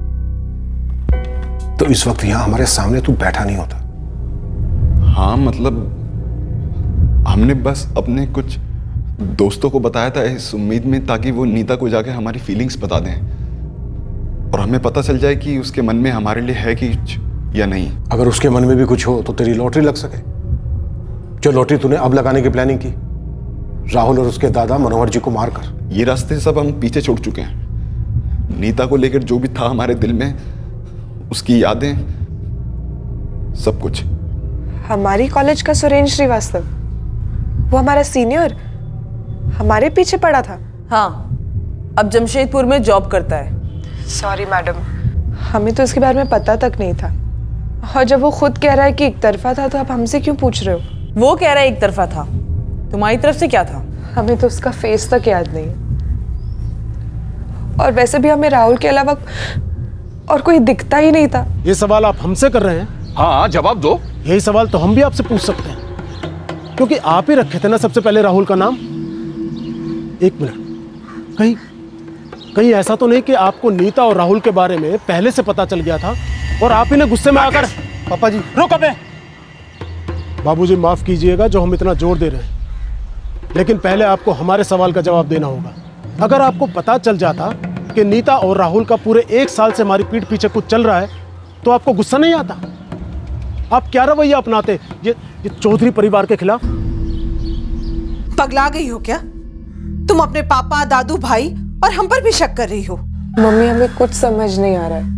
तो इस वक्त यहां हमारे सामने तू बैठा नहीं होता। हाँ, मतलब हमने बस अपने कुछ दोस्तों को बताया था इस उम्मीद में, ताकि वो नीता को जाके हमारी फीलिंग्स बता दें और हमें पता चल जाए कि उसके मन में हमारे लिए है कि या नहीं। अगर उसके मन में भी कुछ हो तो तेरी लॉटरी लग सके, जो लॉटरी तूने अब लगाने की प्लानिंग की, राहुल और उसके दादा मनोहर जी को मारकर। ये रास्ते सब हम पीछे छोड़ चुके हैं। नीता को लेकर जो भी था हमारे दिल में, उसकी यादें, सब कुछ। हमारी कॉलेज का सुरेंद्र श्रीवास्तव, वो हमारा सीनियर, हमारे पीछे पड़ा था। हाँ, अब जमशेदपुर में जॉब करता है। सॉरी मैडम, हमें तो इसके बारे में पता तक नहीं था। और जब वो खुद कह रहा है कि एक तरफा था, तो आप हमसे क्यों पूछ रहे हो? वो कह रहा है एक तरफा था, तुम्हारी तरफ से क्या था? हमें तो उसका फेस तक याद नहीं। और वैसे भी हमें राहुल के अलावा और कोई दिखता ही नहीं था। ये सवाल आप हमसे कर रहे हैं? हाँ, जवाब दो। यही सवाल तो हम भी आपसे पूछ सकते हैं, क्योंकि आप ही रखे थे ना सबसे पहले राहुल का नाम। एक मिनट, कहीं कहीं ऐसा तो नहीं कि आपको नीता और राहुल के बारे में पहले से पता चल गया था और आप ही ने गुस्से में आकर। पापा जी रुक अबे। बाबूजी माफ कीजिएगा जो हम इतना जोर दे रहे हैं, लेकिन पहले आपको हमारे सवाल का जवाब देना होगा। अगर आपको पता चल जाता कि नीता और राहुल का पूरे एक साल से हमारी पीठ पीछे कुछ चल रहा है तो आपको गुस्सा नहीं आता? आप क्या रवैया अपनाते ये ये चौधरी परिवार के खिलाफ? पगला गई हो क्या तुम? अपने पापा, दादू, भाई और हम पर भी शक कर रही हो? मम्मी, हमें कुछ समझ नहीं आ रहा है।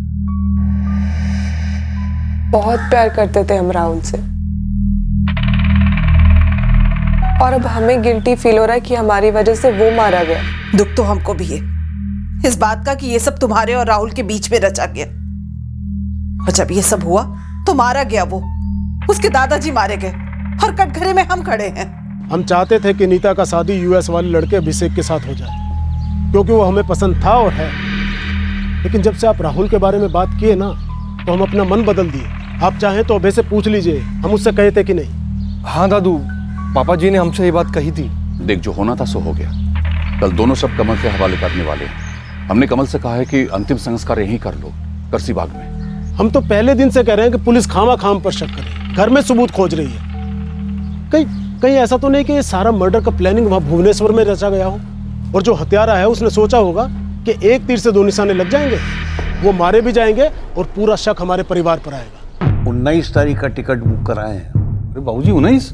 बहुत प्यार करते थे हम राहुल से, और अब हमें गिल्टी फील हो रहा है कि हमारी वजह से वो मारा गया। दुख तो हमको भी है इस बात का कि ये सब तुम्हारे और राहुल के बीच में रचा गया। और जब ये सब हुआ तो मारा गया वो, उसके दादाजी मारे गए और कटघरे में हम खड़े हैं। हम चाहते थे कि नीता का शादी यूएस वाले लड़के अभिषेक के साथ हो जाए, क्योंकि वो हमें पसंद था और है। लेकिन जब से आप राहुल के बारे में बात किए ना, तो हम अपना मन बदल दिए। आप चाहें तो अभय से पूछ लीजिए, हम उससे कहे थे कि नहीं। हाँ दादू, पापा जी ने हमसे ये बात कही थी। देख, जो होना था सो हो गया। कल दोनों सब कमल के हवाले करने वाले हैं। हमने कमल से कहा है कि अंतिम संस्कार यहीं कर लो, करसी बाग में। हम तो पहले दिन से कह रहे हैं कि पुलिस खामा खाम पर शक करे, घर में सबूत खोज रही है। कहीं कहीं ऐसा तो नहीं कि ये सारा मर्डर का प्लानिंग वहां भुवनेश्वर में रचा गया हो, और जो हत्यारा है उसने सोचा होगा कि एक तीर से दो निशाने लग जाएंगे, वो मारे भी जाएंगे और पूरा शक हमारे परिवार पर आएगा। उन्नीस तारीख का टिकट बुक कराए हैं। अरे बाबूजी, उन्नीस?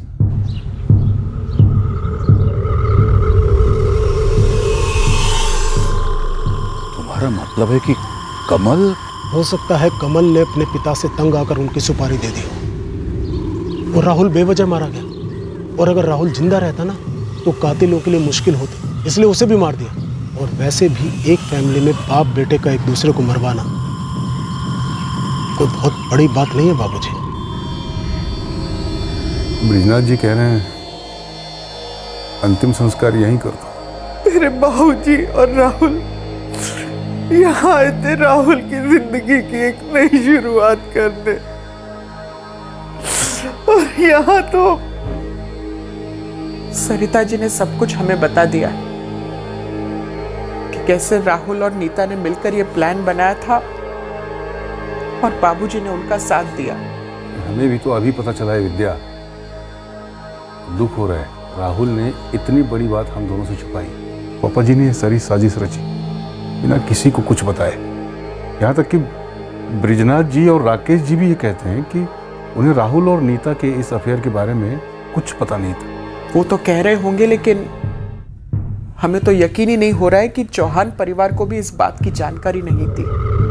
तुम्हारा मतलब है कि कमल? हो सकता है कमल ने अपने पिता से तंग आकर उनकी सुपारी दे दी और राहुल बेवजह मारा गया। और अगर राहुल जिंदा रहता ना तो कातिलों के लिए मुश्किल होती, इसलिए उसे भी मार दिया। और वैसे भी एक फैमिली में बाप बेटे का एक दूसरे को मरवाना कोई बहुत बड़ी बात नहीं है बाबूजी। ब्रिजनाथ जी कह रहे हैं अंतिम संस्कार यहीं कर दो। मेरे बाबूजी और राहुल यहाँ आए थे राहुल की जिंदगी की एक नई शुरुआत करने, और यहाँ तो सरिता जी ने सब कुछ हमें बता दिया कि कैसे राहुल और नीता ने मिलकर ये प्लान बनाया था और बाबूजी ने उनका साथ दिया। हमें भी तो अभी पता चला है विद्या, दुख हो रहा है। राहुल ने इतनी बड़ी बात हम दोनों से छुपाई। पापा जी ने सारी साजिश रची बिना किसी को कुछ बताए। यहाँ तक कि ब्रिजनाथ जी और राकेश जी भी ये कहते हैं कि उन्हें राहुल और नीता के इस अफेयर के बारे में कुछ पता नहीं था। वो तो कह रहे होंगे, लेकिन हमें तो यकीन ही नहीं हो रहा है कि चौहान परिवार को भी इस बात की जानकारी नहीं थी।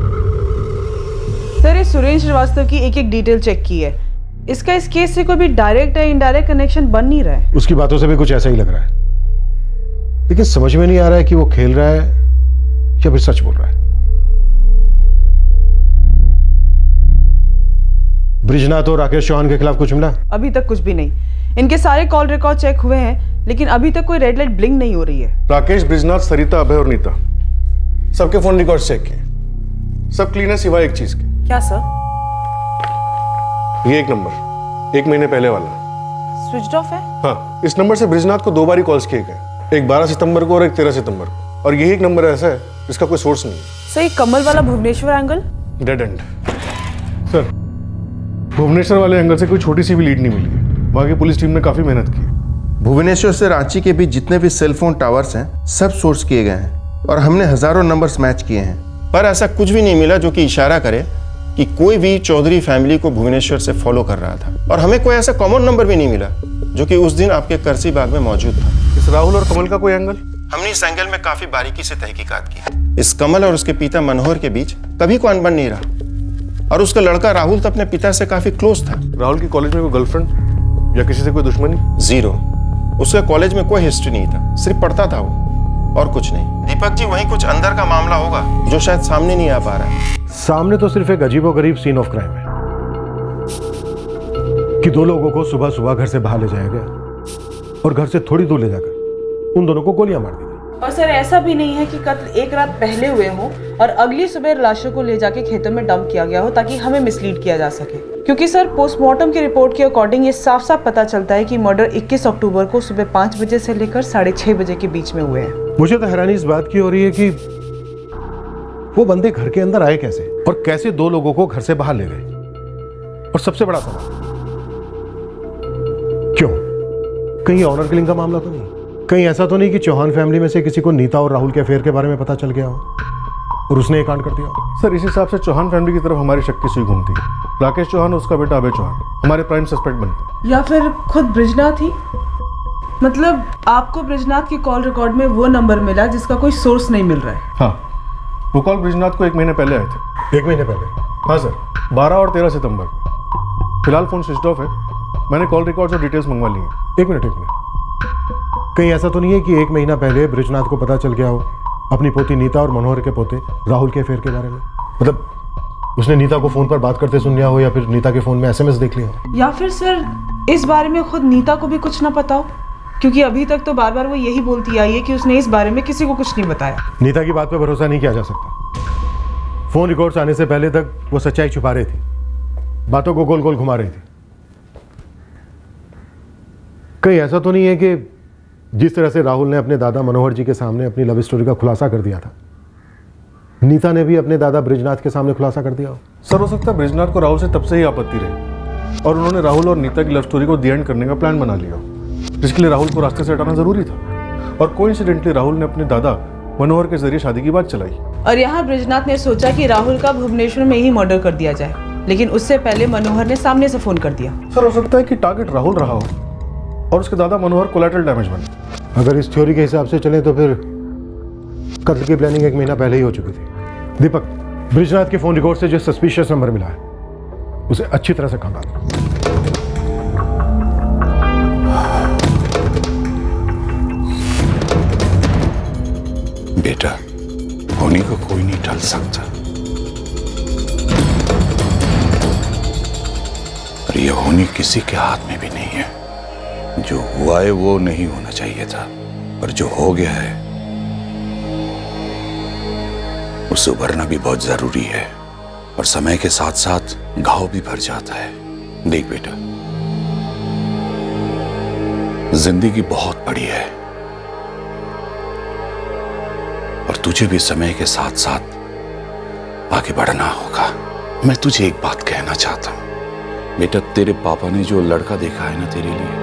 सर, ये सुरेंद्र श्रीवास्तव की एक एक डिटेल चेक की है। इसका इस केस से कोई भी डायरेक्ट या इनडायरेक्ट कनेक्शन बन नहीं रहा है। उसकी बातों से भी कुछ ऐसा ही लग रहा है, लेकिन समझ में नहीं आ रहा है कि वो खेल रहा है या फिर सच बोल रहा है। ब्रिजनाथ और राकेश चौहान के खिलाफ कुछ मिला? अभी तक कुछ भी नहीं। इनके सारे कॉल रिकॉर्ड चेक हुए हैं, लेकिन अभी तक कोई रेड लाइट ब्लिंक नहीं हो रही है। राकेश, ब्रिजनाथ, सरिता, अभय और नीता सबके फोन रिकॉर्ड चेक किए, सब क्लीन है सिवाय एक चीज के। क्या सर? ये एक नंबर एक महीने पहले वाला स्विच्ड ऑफ है। हाँ, इस नंबर से ब्रिजनाथ को दो बार ही कॉल्स किए गए, एक बारह सितंबर को और एक तेरह सितंबर को, और यही एक नंबर ऐसा है जिसका कोई सोर्स नहीं है। सही, कमल वाला Bhubaneswar angle dead end. Sir, Bhubaneswar वाले एंगल से कोई छोटी सी भी लीड नहीं मिली है। वहां की पुलिस टीम ने काफी मेहनत की। भुवनेश्वर से रांची के बीच जितने भी सेलफोन टावर्स हैं सब सोर्स किए गए हैं और हमने हजारों नंबर्स मैच किए हैं, पर ऐसा कुछ भी नहीं मिला जो कि इशारा करे कि कोई भी चौधरी फैमिली को भुवनेश्वर से फॉलो कर रहा था। और हमें कोई ऐसा कॉमन नंबर भी नहीं मिला जो कि उस दिन आपके करसी बाग में मौजूद था। इस राहुल और कमल का कोई एंगल? हमने इस एंगल में काफी बारीकी से तहकीकात की। इस कमल और उसके पिता मनोहर के बीच कभी कोई अनबन नहीं रहा, और उसका लड़का राहुल तो अपने पिता से काफी क्लोज था। राहुल की कॉलेज में कोई गर्लफ्रेंड या किसी से कोई दुश्मनी? जीरो। उसका कॉलेज में कोई हिस्ट्री नहीं था, सिर्फ पढ़ता था वो, और कुछ नहीं। दीपक जी, वहीं कुछ अंदर का मामला होगा जो शायद सामने नहीं आ पा रहा है। सामने तो सिर्फ एक अजीबोगरीब सीन ऑफ क्राइम है कि दो लोगों को सुबह सुबह घर से बाहर ले जाया गया और घर से थोड़ी दूर ले जाकर उन दोनों को गोलियां मार दी गई। और सर ऐसा भी नहीं है कि कत्ल एक रात पहले हुए हों और अगली सुबह लाशों को ले जाके खेतों में डंप किया गया हो ताकि हमें मिसलीड किया जा सके, क्योंकि सर पोस्टमार्टम की रिपोर्ट के अकॉर्डिंग ये साफ साफ पता चलता है कि मर्डर इक्कीस अक्टूबर को सुबह पाँच बजे से लेकर साढ़े छह बजे के बीच में हुए हैं। मुझे तो हैरानी इस बात की हो रही है कि वो बंदे घर के अंदर आए कैसे और कैसे दो लोगों को घर से बाहर ले गए। और सबसे बड़ा सवाल, क्यों? कहीं ऑनर किलिंग का मामला तो नहीं? कहीं ऐसा तो नहीं कि चौहान फैमिली में से किसी को नीता और राहुल के अफेयर के बारे में पता चल गया हो और उसने ये कांड कर दिया हो? सर इस हिसाब से चौहान फैमिली की तरफ हमारी शक की सुई घूमती है। राकेश चौहान और उसका बेटा अभय चौहान हमारे प्राइम सस्पेक्ट बनते हैं। या फिर खुद ब्रिजनाथ ही? मतलब आपको ब्रिजनाथ के कॉल रिकॉर्ड में वो नंबर मिला जिसका कोई सोर्स नहीं मिल रहा है? हाँ, वो कॉल ब्रिजनाथ को एक महीने पहले आए थे। एक महीने पहले? हाँ सर, बारह और तेरह सितंबर। फिलहाल फोन स्विच ऑफ है। मैंने कॉल रिकॉर्ड्स और डिटेल्स मंगवा ली हैं। एक मिनट एक मिनट, कहीं ऐसा तो नहीं है कि एक महीना पहले ब्रिजनाथ को पता चल गया हो अपनी पोती नीता और मनोहर के पोते राहुल के अफेयर के बारे में? मतलब उसने नीता को फोन पर बात करते सुन लिया हो या फिर नीता के फोन में एसएमएस देख लिया हो? या फिर सर इस बारे में खुद नीता को भी कुछ ना पता हो, क्योंकि अभी तक तो बार बार वो यही बोलती आई है कि उसने इस बारे में किसी को कुछ नहीं बताया। नीता की बात पर भरोसा नहीं किया जा सकता। फोन रिकॉर्ड्स आने से पहले तक वो सच्चाई छुपा रही थी, बातों को गोल गोल घुमा रही थी। कहीं ऐसा तो नहीं है कि जिस तरह से राहुल ने अपने दादा मनोहर जी के सामने अपनी लव स्टोरी का खुलासा कर दिया था, नीता ने भी अपने दादा ब्रिजनाथ के सामने खुलासा कर दिया हो? सर हो सकता है ब्रिजनाथ को राहुल से तब से ही आपत्ति रही और उन्होंने राहुल और नीता की लव स्टोरी को दी एंड करने का प्लान बना लिया, जिसके लिए राहुल को रास्ते से हटाना जरूरी था। और कोइंसिडेंटली राहुल ने अपने दादा मनोहर के जरिए शादी की बात चलाई। और यहाँ ब्रिजनाथ ने सोचा कि राहुल का भुवनेश्वर में ही मर्डर कर दिया जाए, लेकिन उससे पहले मनोहर ने सामने से फोन कर दिया। सर हो सकता है कि टारगेट राहुल रहा हो और उसके दादा मनोहर कोलैटरल डैमेज बने। अगर इस थ्योरी के हिसाब से चले तो फिर कत्ल की प्लानिंग एक महीना पहले ही हो चुकी थी। दीपक, ब्रिजनाथ के फोन रिकॉर्ड से जो सस्पिशियस नंबर मिला है उसे अच्छी तरह से खंगालो। बेटा, होनी को कोई नहीं टाल सकता और ये होनी किसी के हाथ में भी नहीं है। जो हुआ है वो नहीं होना चाहिए था, और जो हो गया है उससे उभरना भी बहुत जरूरी है, और समय के साथ साथ घाव भी भर जाता है। देख बेटा, जिंदगी बहुत बड़ी है और तुझे भी समय के साथ साथ आगे बढ़ना होगा। मैं तुझे एक बात कहना चाहता हूं बेटा, तेरे पापा ने जो लड़का देखा है ना तेरे लिए,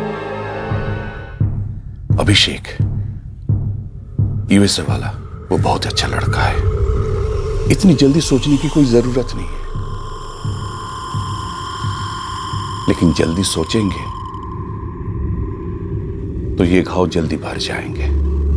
अभिषेक यूएसए वाला, वो बहुत अच्छा लड़का है। इतनी जल्दी सोचने की कोई जरूरत नहीं है, लेकिन जल्दी सोचेंगे तो ये घाव जल्दी भर जाएंगे।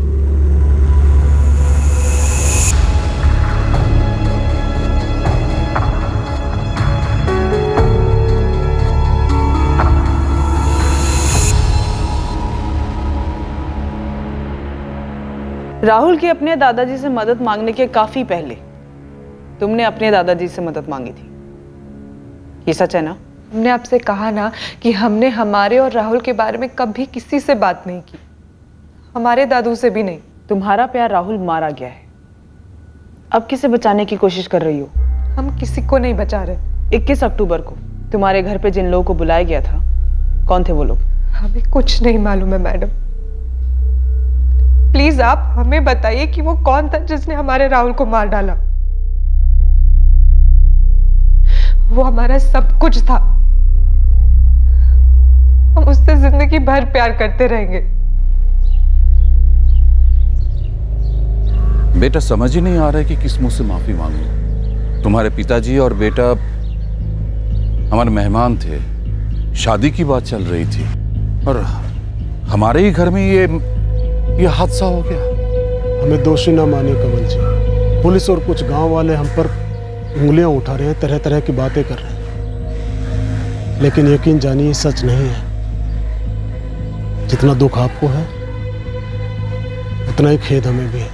राहुल के अपने दादाजी से मदद मांगने के काफी पहले तुमने अपने दादाजी से मदद मांगी थी, ये सच है ना? हमने आपसे कहा ना कि हमने हमारे और राहुल के बारे में कभी किसी से बात नहीं की, हमारे दादू से भी नहीं। तुम्हारा प्यार राहुल मारा गया है, अब किसे बचाने की कोशिश कर रही हो? हम किसी को नहीं बचा रहे। इक्कीस अक्टूबर को तुम्हारे घर पे जिन लोगों को बुलाया गया था, कौन थे वो लोग? हमें कुछ नहीं मालूम है मैडम, प्लीज आप हमें बताइए कि वो कौन था जिसने हमारे राहुल को मार डाला। वो हमारा सब कुछ था, हम उससे जिंदगी भर प्यार करते रहेंगे। बेटा, समझ ही नहीं आ रहा है कि किस मुंह से माफी मांगूं। तुम्हारे पिताजी और बेटा हमारे मेहमान थे, शादी की बात चल रही थी और हमारे ही घर में ये ये हादसा हो गया। हमें दोषी ना मानिए कमल जी, पुलिस और कुछ गांव वाले हम पर उंगलियां उठा रहे हैं, तरह तरह की बातें कर रहे हैं, लेकिन यकीन जानिए सच नहीं है। जितना दुख आपको है उतना ही खेद हमें भी है।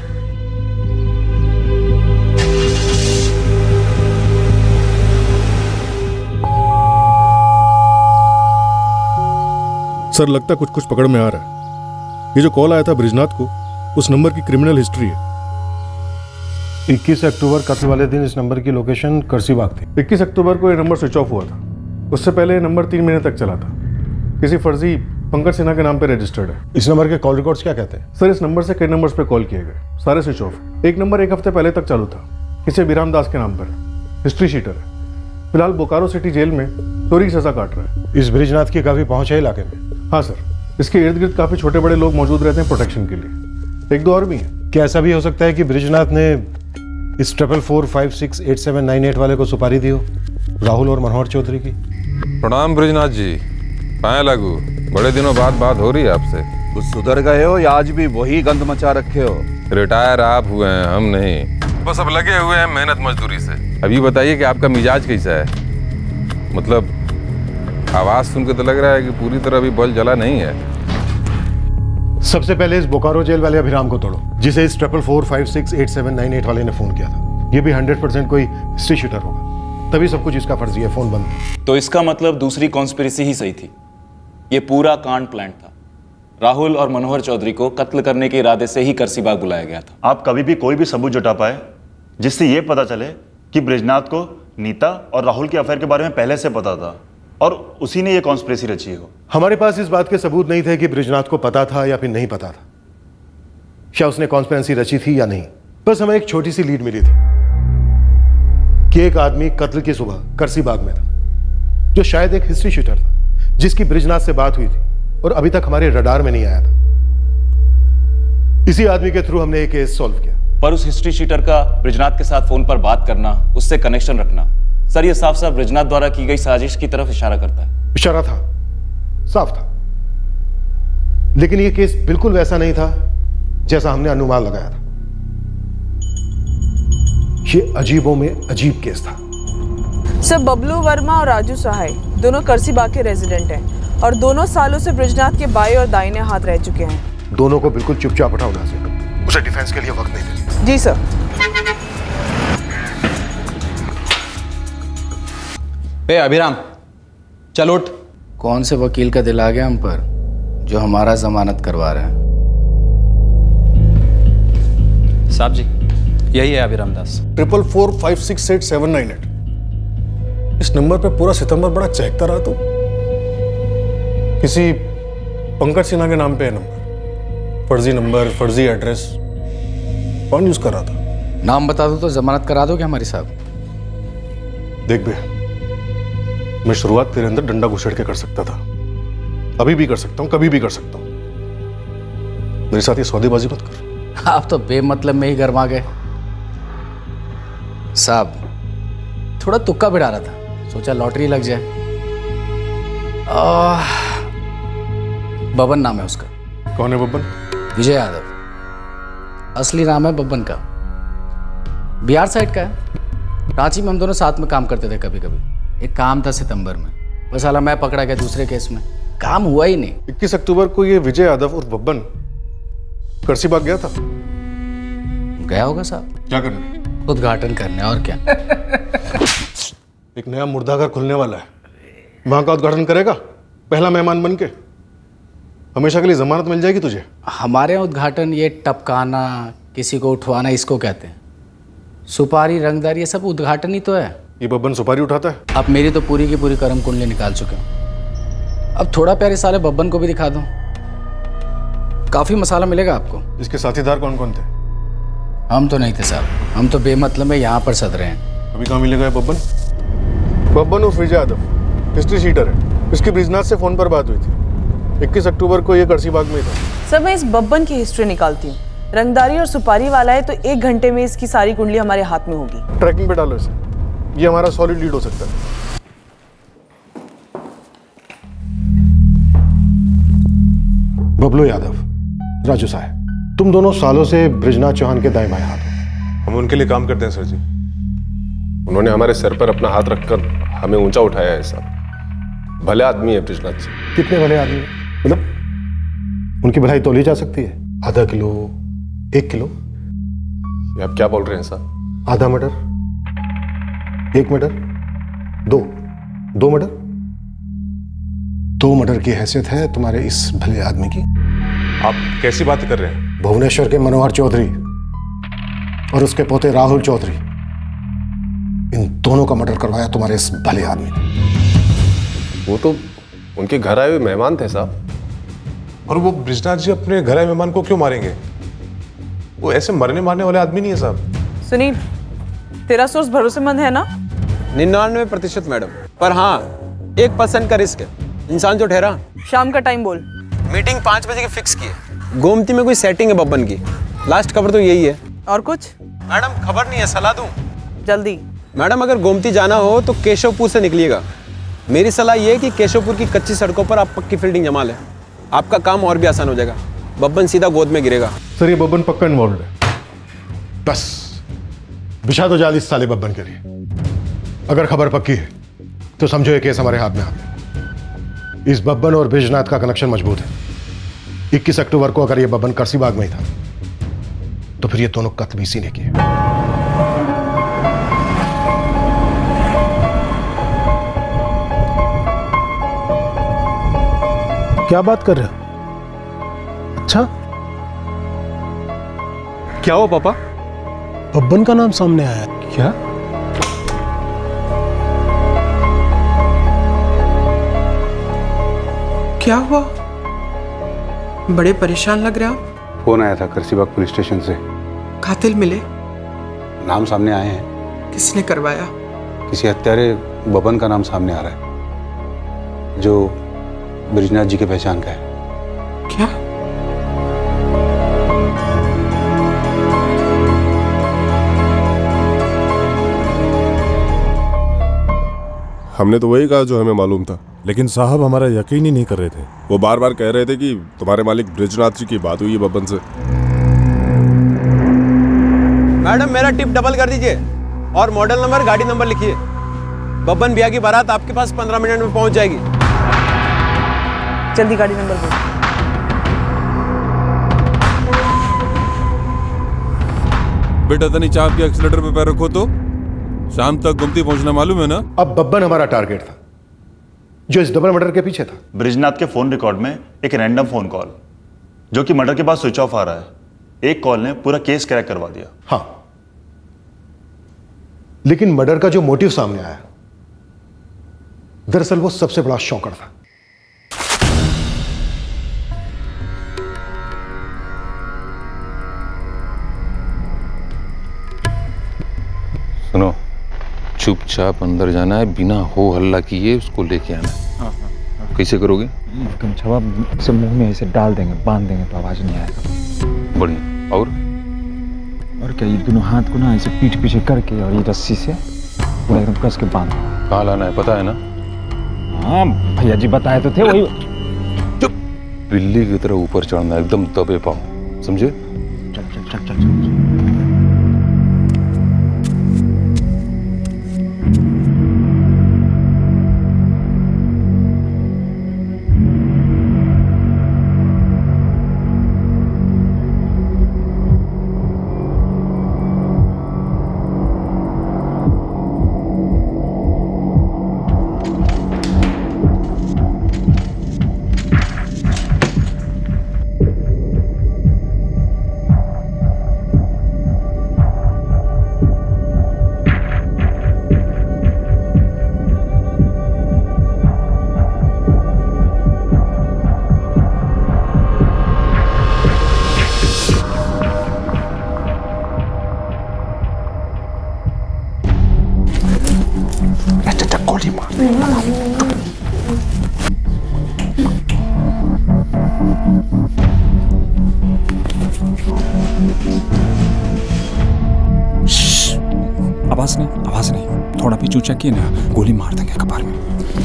सर लगता कुछ कुछ पकड़ में आ रहा है। ये जो कॉल आया था ब्रिजनाथ को, उस नंबर की क्रिमिनल हिस्ट्री है। इक्कीस अक्टूबर कत्ल वाले दिन इस नंबर की लोकेशन करसीबाग थी। इक्कीस अक्टूबर को ये नंबर स्विच ऑफ हुआ था। उससे पहले ये नंबर तीन महीने तक चला था। किसी फर्जी पंकज सिन्हा के नाम पे रजिस्टर्ड है। इस नंबर के कॉल रिकॉर्ड्स क्या कहते हैं? सर, इस नंबर से कई नंबर्स पे कॉल किए गए, सारे स्विच ऑफ। एक नंबर एक हफ्ते पहले तक चालू था, किसी अभिराम दास के नाम पर, हिस्ट्री शीटर है। फिलहाल बोकारो सिटी जेल में चोरी की सजा काट रहा है। इस ब्रिजनाथ की काफी पहुंच है इलाके में? हाँ सर, इसके इर्द गिर्द काफी छोटे बड़े लोग मौजूद रहते हैं प्रोटेक्शन के लिए। एक दो और भी हैं। क्या ऐसा भी हो सकता है कि ब्रिजनाथ ने इस triple four five six eight seven nine eight वाले को सुपारी दी हो, राहुल और मनोहर चौधरी की? प्रणाम ब्रिजनाथ जी, पाए लागू, बड़े दिनों बाद बात हो रही है आपसे। कुछ सुधर गए हो या आज भी वही गंद मचा रखे हो? रिटायर आप हुए हैं, हम नहीं। बस अब लगे हुए हैं मेहनत मजदूरी से। अभी बताइए कि आपका मिजाज कैसा है? मतलब आवाज सुन के तो लग रहा है कि पूरी तरह अभी बल जला नहीं है। सबसे पहले इस बोकारो जेल वाले अभिराम को तोड़ो, जिसे इस triple four five six eight seven nine eight वाले ने फोन किया था। ये भी हंड्रेड परसेंट कोई हिस्ट्री शूटर होगा, तभी सब कुछ इसका फर्जी है। फोन बंद। तो इसका मतलब दूसरी कॉन्स्पिरेसी ही सही थी। ये पूरा कांड प्लान था। राहुल और मनोहर चौधरी को कत्ल करने के इरादे से ही करसीबाग बुलाया गया था। आप कभी भी कोई भी सबूत जुटा पाए जिससे ये पता चले कि ब्रिजनाथ को नीता और राहुल के अफेयर के बारे में पहले से पता था और उसी ने ये कॉन्स्पिरेसी रची हो? हमारे पास इस बात के सबूत नहीं थे कि ब्रिजनाथ को पता था या फिर नहीं पता था, क्या उसने कॉन्स्पिरेसी रची थी या नहीं। बस हमें एक छोटी सी लीड मिली थी कि एक आदमी कत्ल की सुबह करसीबाग में था, जो शायद एक हिस्ट्री शूटर था, जिसकी ब्रिजनाथ से बात हुई थी और अभी तक हमारे रडार में नहीं आया था। इसी आदमी के थ्रू हमने एक केस सॉल्व किया। पर उस हिस्ट्री शीटर का ब्रिजनाथ के साथ फोन पर बात करना, उससे कनेक्शन रखना, सर ये साफ साफ ब्रिजनाथ द्वारा की गई साजिश की तरफ इशारा करता है। इशारा था, साफ था, लेकिन यह केस बिल्कुल वैसा नहीं था जैसा हमने अनुमान लगाया था। यह अजीबों में अजीब केस था। सर, बबलू वर्मा और राजू सहाय दोनों करसीबाग के रेजिडेंट हैं और दोनों सालों से ब्रिजनाथ के बाएं और दाहिने हाथ रह चुके हैं। दोनों को बिल्कुल चुपचाप हटाओ ना से, उसे डिफेंस के लिए वक्त नहीं देते। जी सर। ए अभिराम, चल उठ। कौन से वकील का दिल आ गया हम पर जो हमारा जमानत करवा रहे हैं? साहब जी, यही है Abhiram Das. Triple four five six eight seven nine eight. इस नंबर पे पूरा सितंबर बड़ा चहकता रहा। तो किसी पंकज सिन्हा के नाम पे है नंबर, फर्जी नंबर, फर्जी एड्रेस। कौन यूज कर रहा था? नाम बता दो तो जमानत करा दोगे हमारी साहब? देख बे, मैं शुरुआत तेरे अंदर डंडा घुसेड़ के कर सकता था, अभी भी कर सकता हूं, कभी भी कर सकता हूं। मेरे साथ ये सौदेबाजी मत कर। आप तो बेमतलब में ही गरमा गए साहब। थोड़ा तुक्का बिड़ा रहा था, सोचा लॉटरी लग जाए। आ, बबन नाम है उसका। कौन है बबन? विजय यादव। असली नाम है बब्बन का, बिहार साइड का है। रांची में हम दोनों साथ में काम करते थे कभी कभी। एक काम था सितंबर में, बस साला मैं पकड़ा गया दूसरे केस में, काम हुआ ही नहीं। इक्कीस अक्टूबर को ये विजय यादव और बब्बन करसीबाग गया था। गया होगा साहब। क्या करने? उद्घाटन करने, और क्या। एक नया मुर्दाघर खुलने वाला है, वहां का उद्घाटन करेगा पहला मेहमान बन के। हमेशा के लिए जमानत मिल जाएगी तुझे। हमारे यहाँ उद्घाटन ये टपकाना, किसी को उठवाना, इसको कहते हैं। सुपारी, रंगदारी, ये सब उद्घाटन ही तो है। ये बब्बन सुपारी उठाता है। अब मेरी तो पूरी की पूरी कर्म कुंडली निकाल चुके हो, अब थोड़ा प्यारे साले बब्बन को भी दिखा दो, काफी मसाला मिलेगा आपको। इसके साथीदार कौन कौन थे? हम तो नहीं थे साहब, हम तो बेमतलब में यहाँ पर सद रहे हैं। अभी कहाँ मिलेगा बब्बन? बब्बन उर्फ विजय यादव हिस्ट्री शीटर है। इसकी ब्रिजनाथ से फोन पर बात हुई थी। इक्कीस अक्टूबर को ये करसीबाग में था। सर, मैं इस बब्बन की हिस्ट्री निकालती हूँ। रंगदारी और सुपारी वाला है तो एक घंटे में इसकी सारी कुंडली हमारे हाथ में होगी। ट्रैकिंग पे डालो इसे, ये हमारा सॉलिड लीड हो सकता है। बबलू यादव, राजू साहब, तुम दोनों सालों से ब्रिजनाथ चौहान के दाएं बाएं हाथ हो। हम उनके लिए काम करते हैं सर जी। उन्होंने हमारे सर पर अपना हाथ रखकर हमें ऊंचा उठाया है साहब। भले आदमी है ब्रिजनाथ जी। कितने भले आदमी? मतलब उनकी भलाई तोली जा सकती है? आधा किलो, एक किलो? ये आप क्या बोल रहे हैं साहब? आधा मर्डर, एक मर्डर, दो दो मर्डर, दो मर्डर की हैसियत है तुम्हारे इस भले आदमी की। आप कैसी बातें कर रहे हैं? भुवनेश्वर के मनोहर चौधरी और उसके पोते राहुल चौधरी, इन दोनों का मर्डर करवाया तुम्हारे इस भले आदमी ने। वो तो उनके घर आए हुए मेहमान थे साहब। और वो ब्रिजनाथ जी अपने घर आए मेहमान को क्यों मारेंगे? वो ऐसे मरने मारने वाले आदमी नहीं है साहब। सुनील, तेरा सोर्स भरोसेमंद है ना? निन्यानवे प्रतिशत मैडम, पर हाँ एक परसेंट का रिस्क है। इंसान जो ठहरा। शाम का टाइम बोल। मीटिंग पाँच बजे की फिक्स की है। गोमती में कोई सेटिंग है बब्बन की। लास्ट खबर तो यही है। और कुछ? मैडम खबर नहीं है, सलाह दूं? जल्दी। मैडम अगर गोमती जाना हो तो केशवपुर से निकलिएगा। मेरी सलाह यह है कि केशवपुर की कच्ची सड़कों पर आप पक्की फील्डिंग जमा लें। आपका काम और भी आसान हो जाएगा। बब्बन सीधा गोद में गिरेगा। सर ये बब्बन पक्का इन्वॉल्व है। बस बिछा दो जाल इस साले बब्बन के लिए। अगर खबर पक्की है तो समझो ये केस हमारे हाथ में आ गया। इस बब्बन और बिजनाथ का कनेक्शन मजबूत है। इक्कीस अक्टूबर को अगर ये बब्बन करसीबाग में ही था तो फिर ये दोनों कत्ल इसी ने किए। क्या बात कर रहे हो? अच्छा क्या हुआ पापा? बब्बन का नाम सामने आया। क्या? क्या हुआ? बड़े परेशान लग रहे आप। फोन आया था करसीबाग पुलिस स्टेशन से। कातिल मिले? नाम सामने आए हैं। किसने करवाया? किसी हत्यारे बब्बन का नाम सामने आ रहा है जो ब्रिजनाथ जी के पहचान का है। क्या? हमने तो वही कहा जो हमें मालूम था। लेकिन साहब हमारा यकीन ही नहीं कर रहे थे। वो बार बार कह रहे थे कि तुम्हारे मालिक ब्रिजनाथ जी की बात हुई है बब्बन से। मैडम मेरा टिप डबल कर दीजिए और मॉडल नंबर गाड़ी नंबर लिखिए। बब्बन भैया की बारात आपके पास पंद्रह मिनट में पहुंच जाएगी। जल्दी गाड़ी नंबर बोल। बेटा तनी चाप के एक्सीलेटर पे पैर रखो तो शाम तक गुमती पहुंचना मालूम है ना? अब बब्बन हमारा टारगेट था जो इस डबल मर्डर के पीछे था। ब्रिजनाथ के फोन रिकॉर्ड में एक रैंडम फोन कॉल जो कि मर्डर के बाद स्विच ऑफ आ रहा है। एक कॉल ने पूरा केस क्रैक करवा दिया। हाँ, लेकिन मर्डर का जो मोटिव सामने आया दरअसल वो सबसे बड़ा शॉकर था। सुनो, चुपचाप अंदर जाना है, बिना हो हल्ला किए उसको लेके आना है। हाँ, हाँ। कैसे करोगे? गमछा से मुंह में ऐसे डाल देंगे, बांध देंगे तो आवाज नहीं आएगा। बढ़िया। और और क्या, ये दोनों हाथ को ना ऐसे पीठ पीछे करके और ये रस्सी से पूरा एकदम कस के बांध। कहाँ लाना है पता है ना? हाँ भैया जी बताए तो थे। वही चुप, बिल्ली की तरह ऊपर चढ़ना, एकदम दबे पाओ, समझे? चल चल चल चल चल। आवाज नहीं, आवाज नहीं। थोड़ा भी चूचा किए ना गोली मार देंगे कपार में।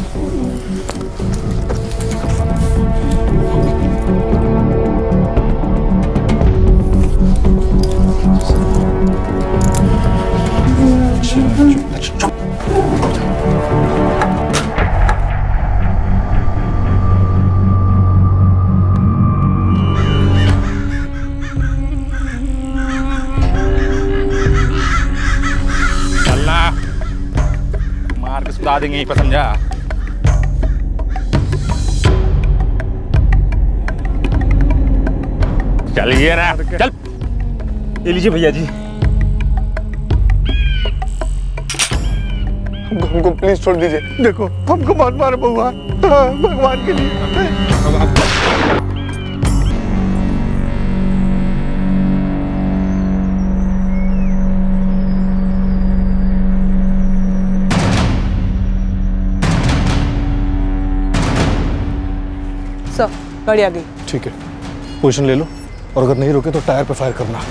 सुधा देंगे यहीं पर, समझा? चलिए ना, चल। ये लीजिए भैया जी। हमको प्लीज छोड़ दीजिए। देखो हमको मत मारो बउआ, हाँ, भगवान के लिए। सर गाड़ी आ गई। ठीक है, पोजीशन ले लो और अगर नहीं रुके तो टायर पे फायर करना।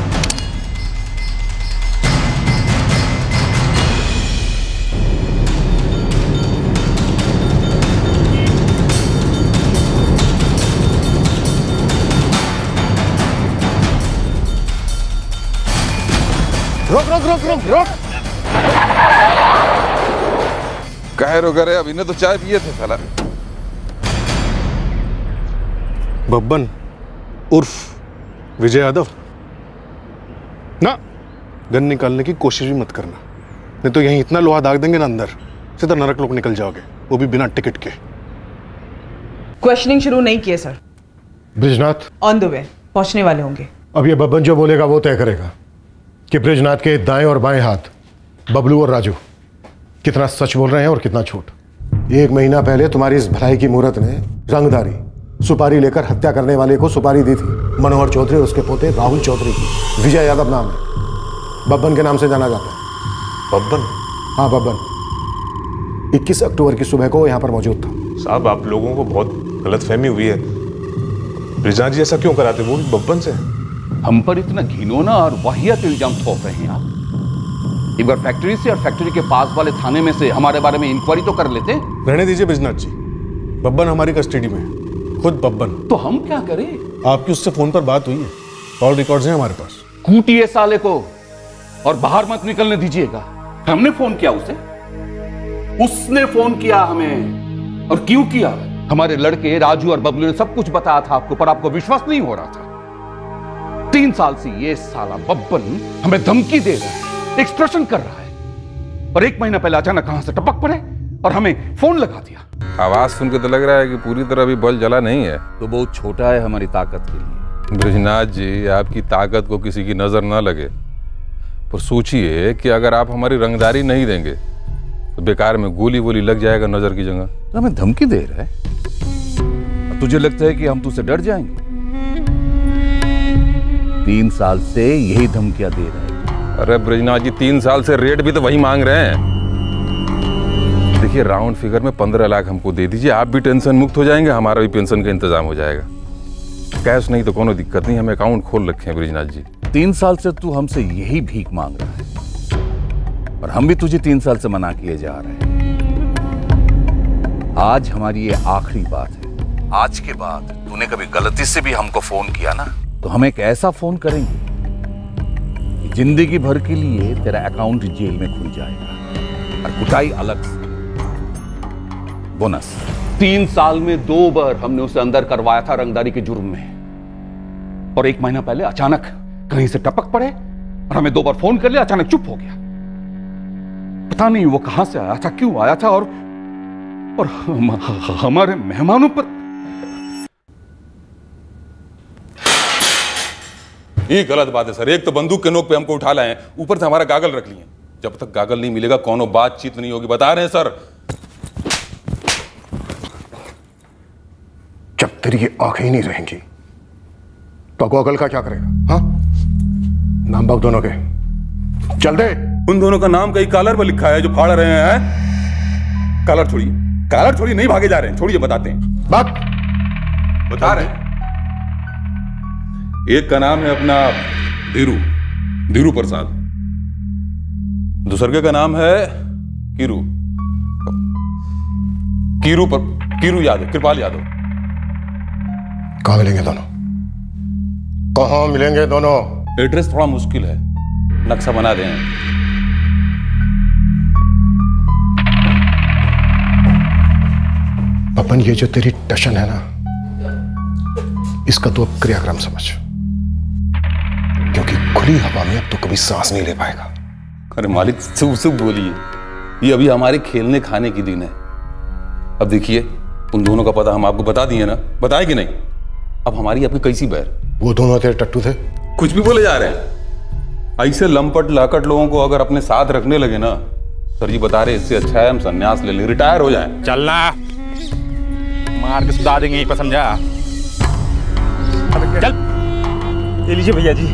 रोक रोक रोक रोक रोक। काहे रोक रहे? अब इन्हें तो चाय पिए थे साला। बब्बन उर्फ विजय यादव ना, गन निकालने की कोशिश भी मत करना, नहीं तो यहीं इतना लोहा दाग देंगे ना अंदर, सीधा नरक लोग निकल जाओगे, वो भी बिना टिकट के। क्वेश्चनिंग शुरू नहीं किए sir. Brijnath on the way, पहुंचने वाले होंगे। अब ये बब्बन जो बोलेगा वो तय करेगा कि ब्रिजनाथ के दाएं और बाएं हाथ बबलू और राजू कितना सच बोल रहे हैं और कितना झूठ। एक महीना पहले तुम्हारी इस भलाई की मूरत ने रंगदारी सुपारी लेकर हत्या करने वाले को सुपारी दी थी। मनोहर चौधरी और उसके पोते राहुल चौधरी की। विजय यादव नाम है, बब्बन के नाम से जाना जाता है। बब्बन? हाँ बब्बन। इक्कीस अक्टूबर की सुबह को यहाँ पर मौजूद था। साहब आप लोगों को बहुत गलतफहमी हुई है। ब्रिजनाथ जी ऐसा क्यों कराते, वो भी बब्बन से? हम पर इतना घिनौना और वाहियात इल्जाम थोप रहे हैं आप। एक बार फैक्ट्री से और फैक्ट्री के पास वाले थाने में से हमारे बारे में इंक्वायरी तो कर लेते। रहने दीजिए ब्रिजनाथ जी, बब्बन हमारी कस्टडी में है, खुद बब्बन। तो हम क्या करें? आपकी उससे फोन पर बात हुई है, कॉल रिकॉर्ड्स हैं हमारे पास। कूटिए साले को और बाहर मत निकलने दीजिएगा। हमने फोन किया उसे, उसने फोन किया हमें। और क्यों किया? हमारे लड़के राजू और बबलू ने सब कुछ बताया था आपको, पर आपको विश्वास नहीं हो रहा था। तीन साल से ये साला बब्बन हमें धमकी दे रहा है, एक्सप्रेशन कर रहा है, और एक महीना पहले अचानक कहां से टपक पड़े और हमें फोन लगा दिया। आवाज सुन के तो लग रहा है कि पूरी तरह अभी बल जला नहीं है। तो बहुत छोटा है हमारी ताकत के लिए। ब्रिजनाथ जी, आपकी ताकत को किसी की नजर ना लगे, पर सोचिए कि अगर आप हमारी रंगदारी नहीं देंगे तो बेकार में गोली वोली लग जाएगा नजर की जगह। तो हमें धमकी दे रहा है? तुझे लगता है कि हम तुझसे डर जाएंगे? तीन साल से यही धमकियां दे रहे हैं। अरे ब्रिजनाथ जी, तीन साल से रेट भी तो वही मांग रहे हैं। देखिए, राउंड फिगर में पंद्रह लाख हमको दे दीजिए, आप भी टेंशन मुक्त हो जाएंगे, हमारा भी पेंशन का इंतजाम हो जाएगा। कैश नहीं तो कोनो दिक्कत नहीं, हम अकाउंट खोल रखे हैं ब्रिजनाथ जी। तीन साल से तू हमसे यही भीख मांग रहा है और हम भी तुझे तीन साल से मना किए जा रहे हैं। आज हमारी ये आखिरी बात है। आज के बाद तूने कभी गलती से भी हमको फोन किया ना, तो हम एक ऐसा फोन करेंगे कि जिंदगी भर के लिए तेरा अकाउंट जेल में खुल जाएगा और कुटाई अलग से। बोनस तीन साल में दो बार हमने उसे अंदर करवाया था रंगदारी के जुर्म में, और एक महीना पहले अचानक कहीं से टपक पड़े और हमें दो बार फोन कर लिया, अचानक चुप हो गया। पता नहीं वो कहां से आया था, क्यों आया था, और और हम, हमारे मेहमानों पर। ये गलत बात है सर। एक तो बंदूक के नोक पे हमको उठा लाए हैं, ऊपर से हमारा गागल रख लिए। जब तक गागल नहीं मिलेगा कोनो बातचीत नहीं होगी, बता रहे हैं सर। जब तेरी ये आंखें ही नहीं रहेंगी तो गॉगल का क्या करेगा? हाँ, नाम बक दोनों के, चल दे। उन दोनों का नाम कहीं कॉलर पर लिखा है जो फाड़ रहे हैं। कॉलर छोड़िए, कॉलर छोड़िए, नहीं भागे जा रहे हैं, छोड़िए, बताते हैं। बात बता रहे हैं। एक का नाम है अपना धीरू, धीरू प्रसाद। दूसरे का नाम है कीरू, कीरू पर कीरू यादव, कृपाल यादव। कहां मिलेंगे दोनों? कहां मिलेंगे दोनों? एड्रेस थोड़ा मुश्किल है, नक्शा बना दें। पपन, ये जो तेरी टशन है ना, इसका तो अब क्रियाक्रम समझ, क्योंकि खुली हवा में अब तो कभी सांस नहीं ले पाएगा। अरे मालिक, शुभ शुभ बोलिए, ये अभी हमारे खेलने खाने की दिन है। अब देखिए, उन दोनों का पता हम आपको बता दिए ना, बताए कि नहीं? अब हमारी आपकी कैसी बैर? वो दोनों तेरे टट्टू थे? कुछ भी बोले जा रहे हैं। ऐसे लंपट लाकट लोगों को अगर अपने साथ रखने लगे ना, सर जी बता रहे इससे अच्छा है हम संन्यास ले लें, रिटायर हो जाएं। चलना, मार के सुधा देंगे, यहीं पर समझा। चल, ये लीजिए भैया जी।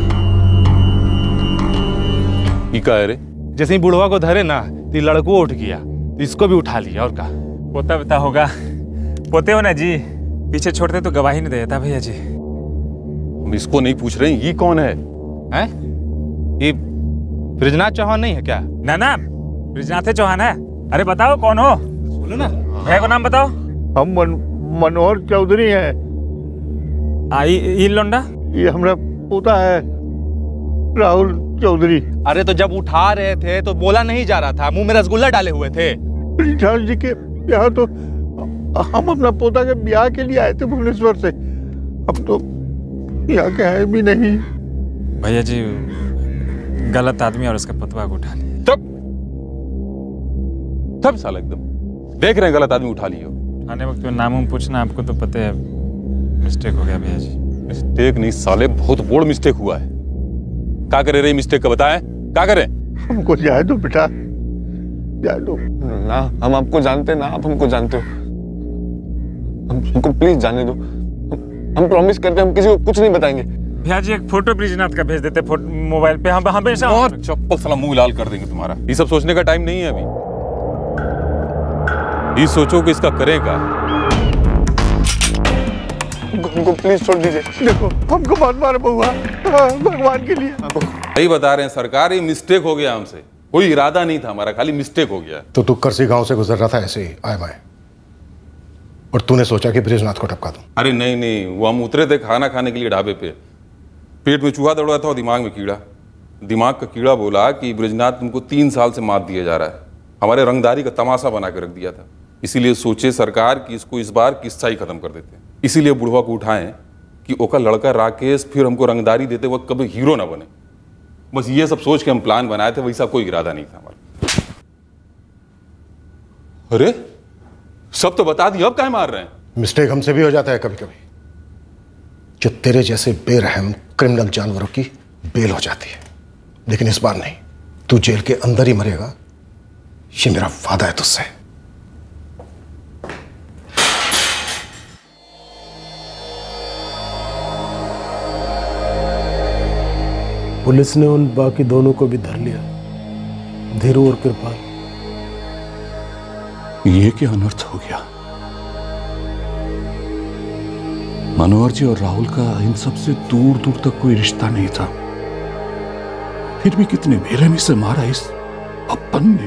ये क्या है रे? जैसे ही बुढ़वा को धरे ना, तो लड़को उठ गया, तो इसको भी उठा लिया। और का पोता बता होगा, पोते हो ना जी, पीछे छोड़ते तो गवाही नहीं देता भैया जी। हम इसको नहीं पूछ रहे हैं, ये कौन है? हैं? ये ब्रिजनाथ चौहान नहीं है क्या? ना ना, ब्रिजनाथ चौहान है। अरे बताओ कौन हो? बोलो ना, भैया को नाम बताओ। हम मन, मनोहर चौधरी हैं। आई ये लोंडा? ये हमारा पोता है, राहुल चौधरी। अरे तो जब उठा रहे थे तो बोला नहीं जा रहा था, मुंह में रसगुल्ला डाले हुए थे। ब्रिजनाथ जी के यहाँ तो हम अपना पोता के ब्याह के लिए आए थे भुवनेश्वर से। अब तो यहाँ के हैं भी नहीं। भैया जी गलत आदमी और उसका पतवा को उठा लिया। तब तब साला एकदम देख रहे हैं गलत आदमी उठा लियो। आने वक्त में नाम उम पूछना, आपको तो पता है मिस्टेक हो गया भैया जी। मिस्टेक नहीं साले, बहुत बड़ मिस्टेक हुआ है। क्या करे रे मिस्टेक का बताएं, क्या करें? हमको जाए दो बेटा, जाए दो ना। हम आपको जानते ना, आप हमको जानते हो। हम, हमको प्लीज जाने दो। हम, हम प्रॉमिस करते हम किसी को कुछ नहीं बताएंगे। भैया जी एक फोटो ब्रिजनाथ का भेज देते मोबाइल पे, हम हमेशा। और चप्पल साला मुंह लाल कर देंगे तुम्हारा। ये सब सोचने का टाइम नहीं है अभी। ये सोचो कि इसका करेगा। हमको प्लीज छोड़ दीजिए। देखो हमको मत मारो बहुआ, भगवान के लिए। यही बता रहे हैं सरकार, ये मिस्टेक हो गया हमसे, कोई इरादा नहीं था हमारा, खाली मिस्टेक हो गया। तो तू करसी गांव से गुजर रहा था ऐसे ही आए बाएं, और तूने सोचा कि ब्रिजनाथ को टपका दूं? अरे नहीं नहीं, वो हम उतरे थे खाना खाने के लिए ढाबे पे, पेट में चूहा दौड़ा था और दिमाग में कीड़ा। दिमाग का कीड़ा बोला कि ब्रिजनाथ तुमको तीन साल से मात दिया जा रहा है, हमारे रंगदारी का तमाशा बना के रख दिया था। इसीलिए सोचे सरकार कि इसको इस बार किस्सा ही खत्म कर देते हैं। इसीलिए बुढ़वा को उठाएं कि ओका लड़का राकेश फिर हमको रंगदारी देते वक्त कभी हीरो ना बने। बस ये सब सोच के हम प्लान बनाए थे, वैसा कोई इरादा नहीं था हमारा। अरे सब तो बता दिया, अब काहे मार रहे हैं? मिस्टेक हमसे भी हो जाता है कभी कभी। जो तेरे जैसे बेरहम क्रिमिनल जानवरों की बेल हो जाती है, लेकिन इस बार नहीं। तू जेल के अंदर ही मरेगा, ये मेरा वादा है तुझसे। पुलिस ने उन बाकी दोनों को भी धर लिया, धीरू और कृपाल। ये क्या अनर्थ हो गया? मनोहर जी और राहुल का इन सबसे दूर दूर तक कोई रिश्ता नहीं था, फिर भी कितने बेरहमी से मारा इस बब्बन ने।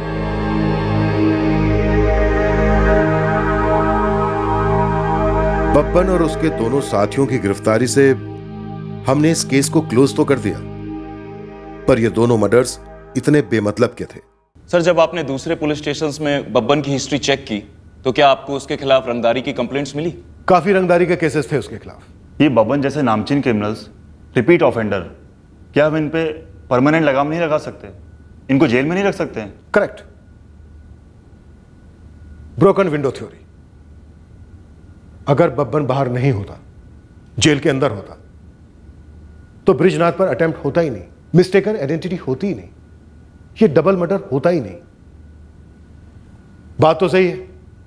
बब्बन और उसके दोनों साथियों की गिरफ्तारी से हमने इस केस को क्लोज तो कर दिया, पर ये दोनों मर्डर्स इतने बेमतलब के थे। सर जब आपने दूसरे पुलिस स्टेशंस में बब्बन की हिस्ट्री चेक की तो क्या आपको उसके खिलाफ रंगदारी की कंप्लेंट्स मिली? काफी रंगदारी के केसेस थे उसके खिलाफ। ये बब्बन जैसे नामचीन क्रिमिनल्स, रिपीट ऑफेंडर, क्या हम इन पे परमानेंट लगाम नहीं लगा सकते? इनको जेल में नहीं रख सकते? करेक्ट। Broken window theory. अगर बब्बन बाहर नहीं होता, जेल के अंदर होता, तो ब्रिजनाथ पर अटेम्प्ट होता ही नहीं, मिस्टेकन आइडेंटिटी होती ही नहीं, ये डबल मर्डर होता ही नहीं। बात तो सही है।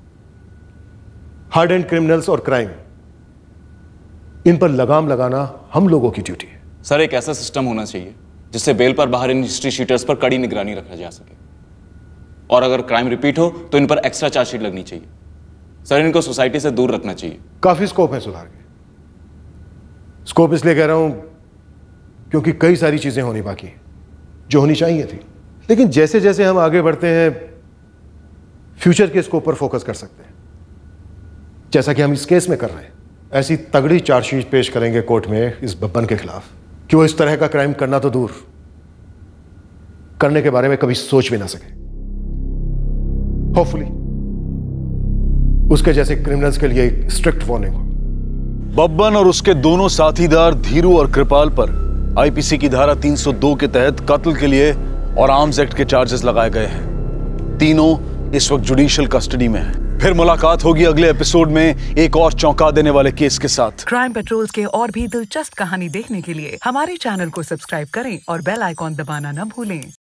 हार्ड एंड क्रिमिनल्स और क्राइम, इन पर लगाम लगाना हम लोगों की ड्यूटी है। सर एक ऐसा सिस्टम होना चाहिए जिससे बेल पर बाहर इन हिस्ट्री शीटर्स पर कड़ी निगरानी रखा जा सके, और अगर क्राइम रिपीट हो तो इन पर एक्स्ट्रा चार्जशीट लगनी चाहिए। सर इनको सोसाइटी से दूर रखना चाहिए। काफी स्कोप है सुधार के। स्कोप इसलिए कह रहा हूं क्योंकि कई सारी चीजें होनी बाकी हैं जो होनी चाहिए थी, लेकिन जैसे जैसे हम आगे बढ़ते हैं फ्यूचर के स्कोप पर फोकस कर सकते हैं, जैसा कि हम इस केस में कर रहे हैं। ऐसी तगड़ी चार्जशीट पेश करेंगे कोर्ट में इस बब्बन के खिलाफ कि वो इस तरह का क्राइम करना तो दूर, करने के बारे में कभी सोच भी ना सके। होपफुली उसके जैसे क्रिमिनल्स के लिए एक स्ट्रिक्ट वार्निंग हो। बब्बन और उसके दोनों साथीदार धीरू और कृपाल पर आईपीसी की धारा तीन सौ दो के तहत कत्ल के लिए और आर्म्स एक्ट के चार्जेस लगाए गए हैं। तीनों इस वक्त जुडिशियल कस्टडी में हैं। फिर मुलाकात होगी अगले एपिसोड में एक और चौंका देने वाले केस के साथ। क्राइम पेट्रोल्स के और भी दिलचस्प कहानी देखने के लिए हमारे चैनल को सब्सक्राइब करें और बेल आइकॉन दबाना न भूलें।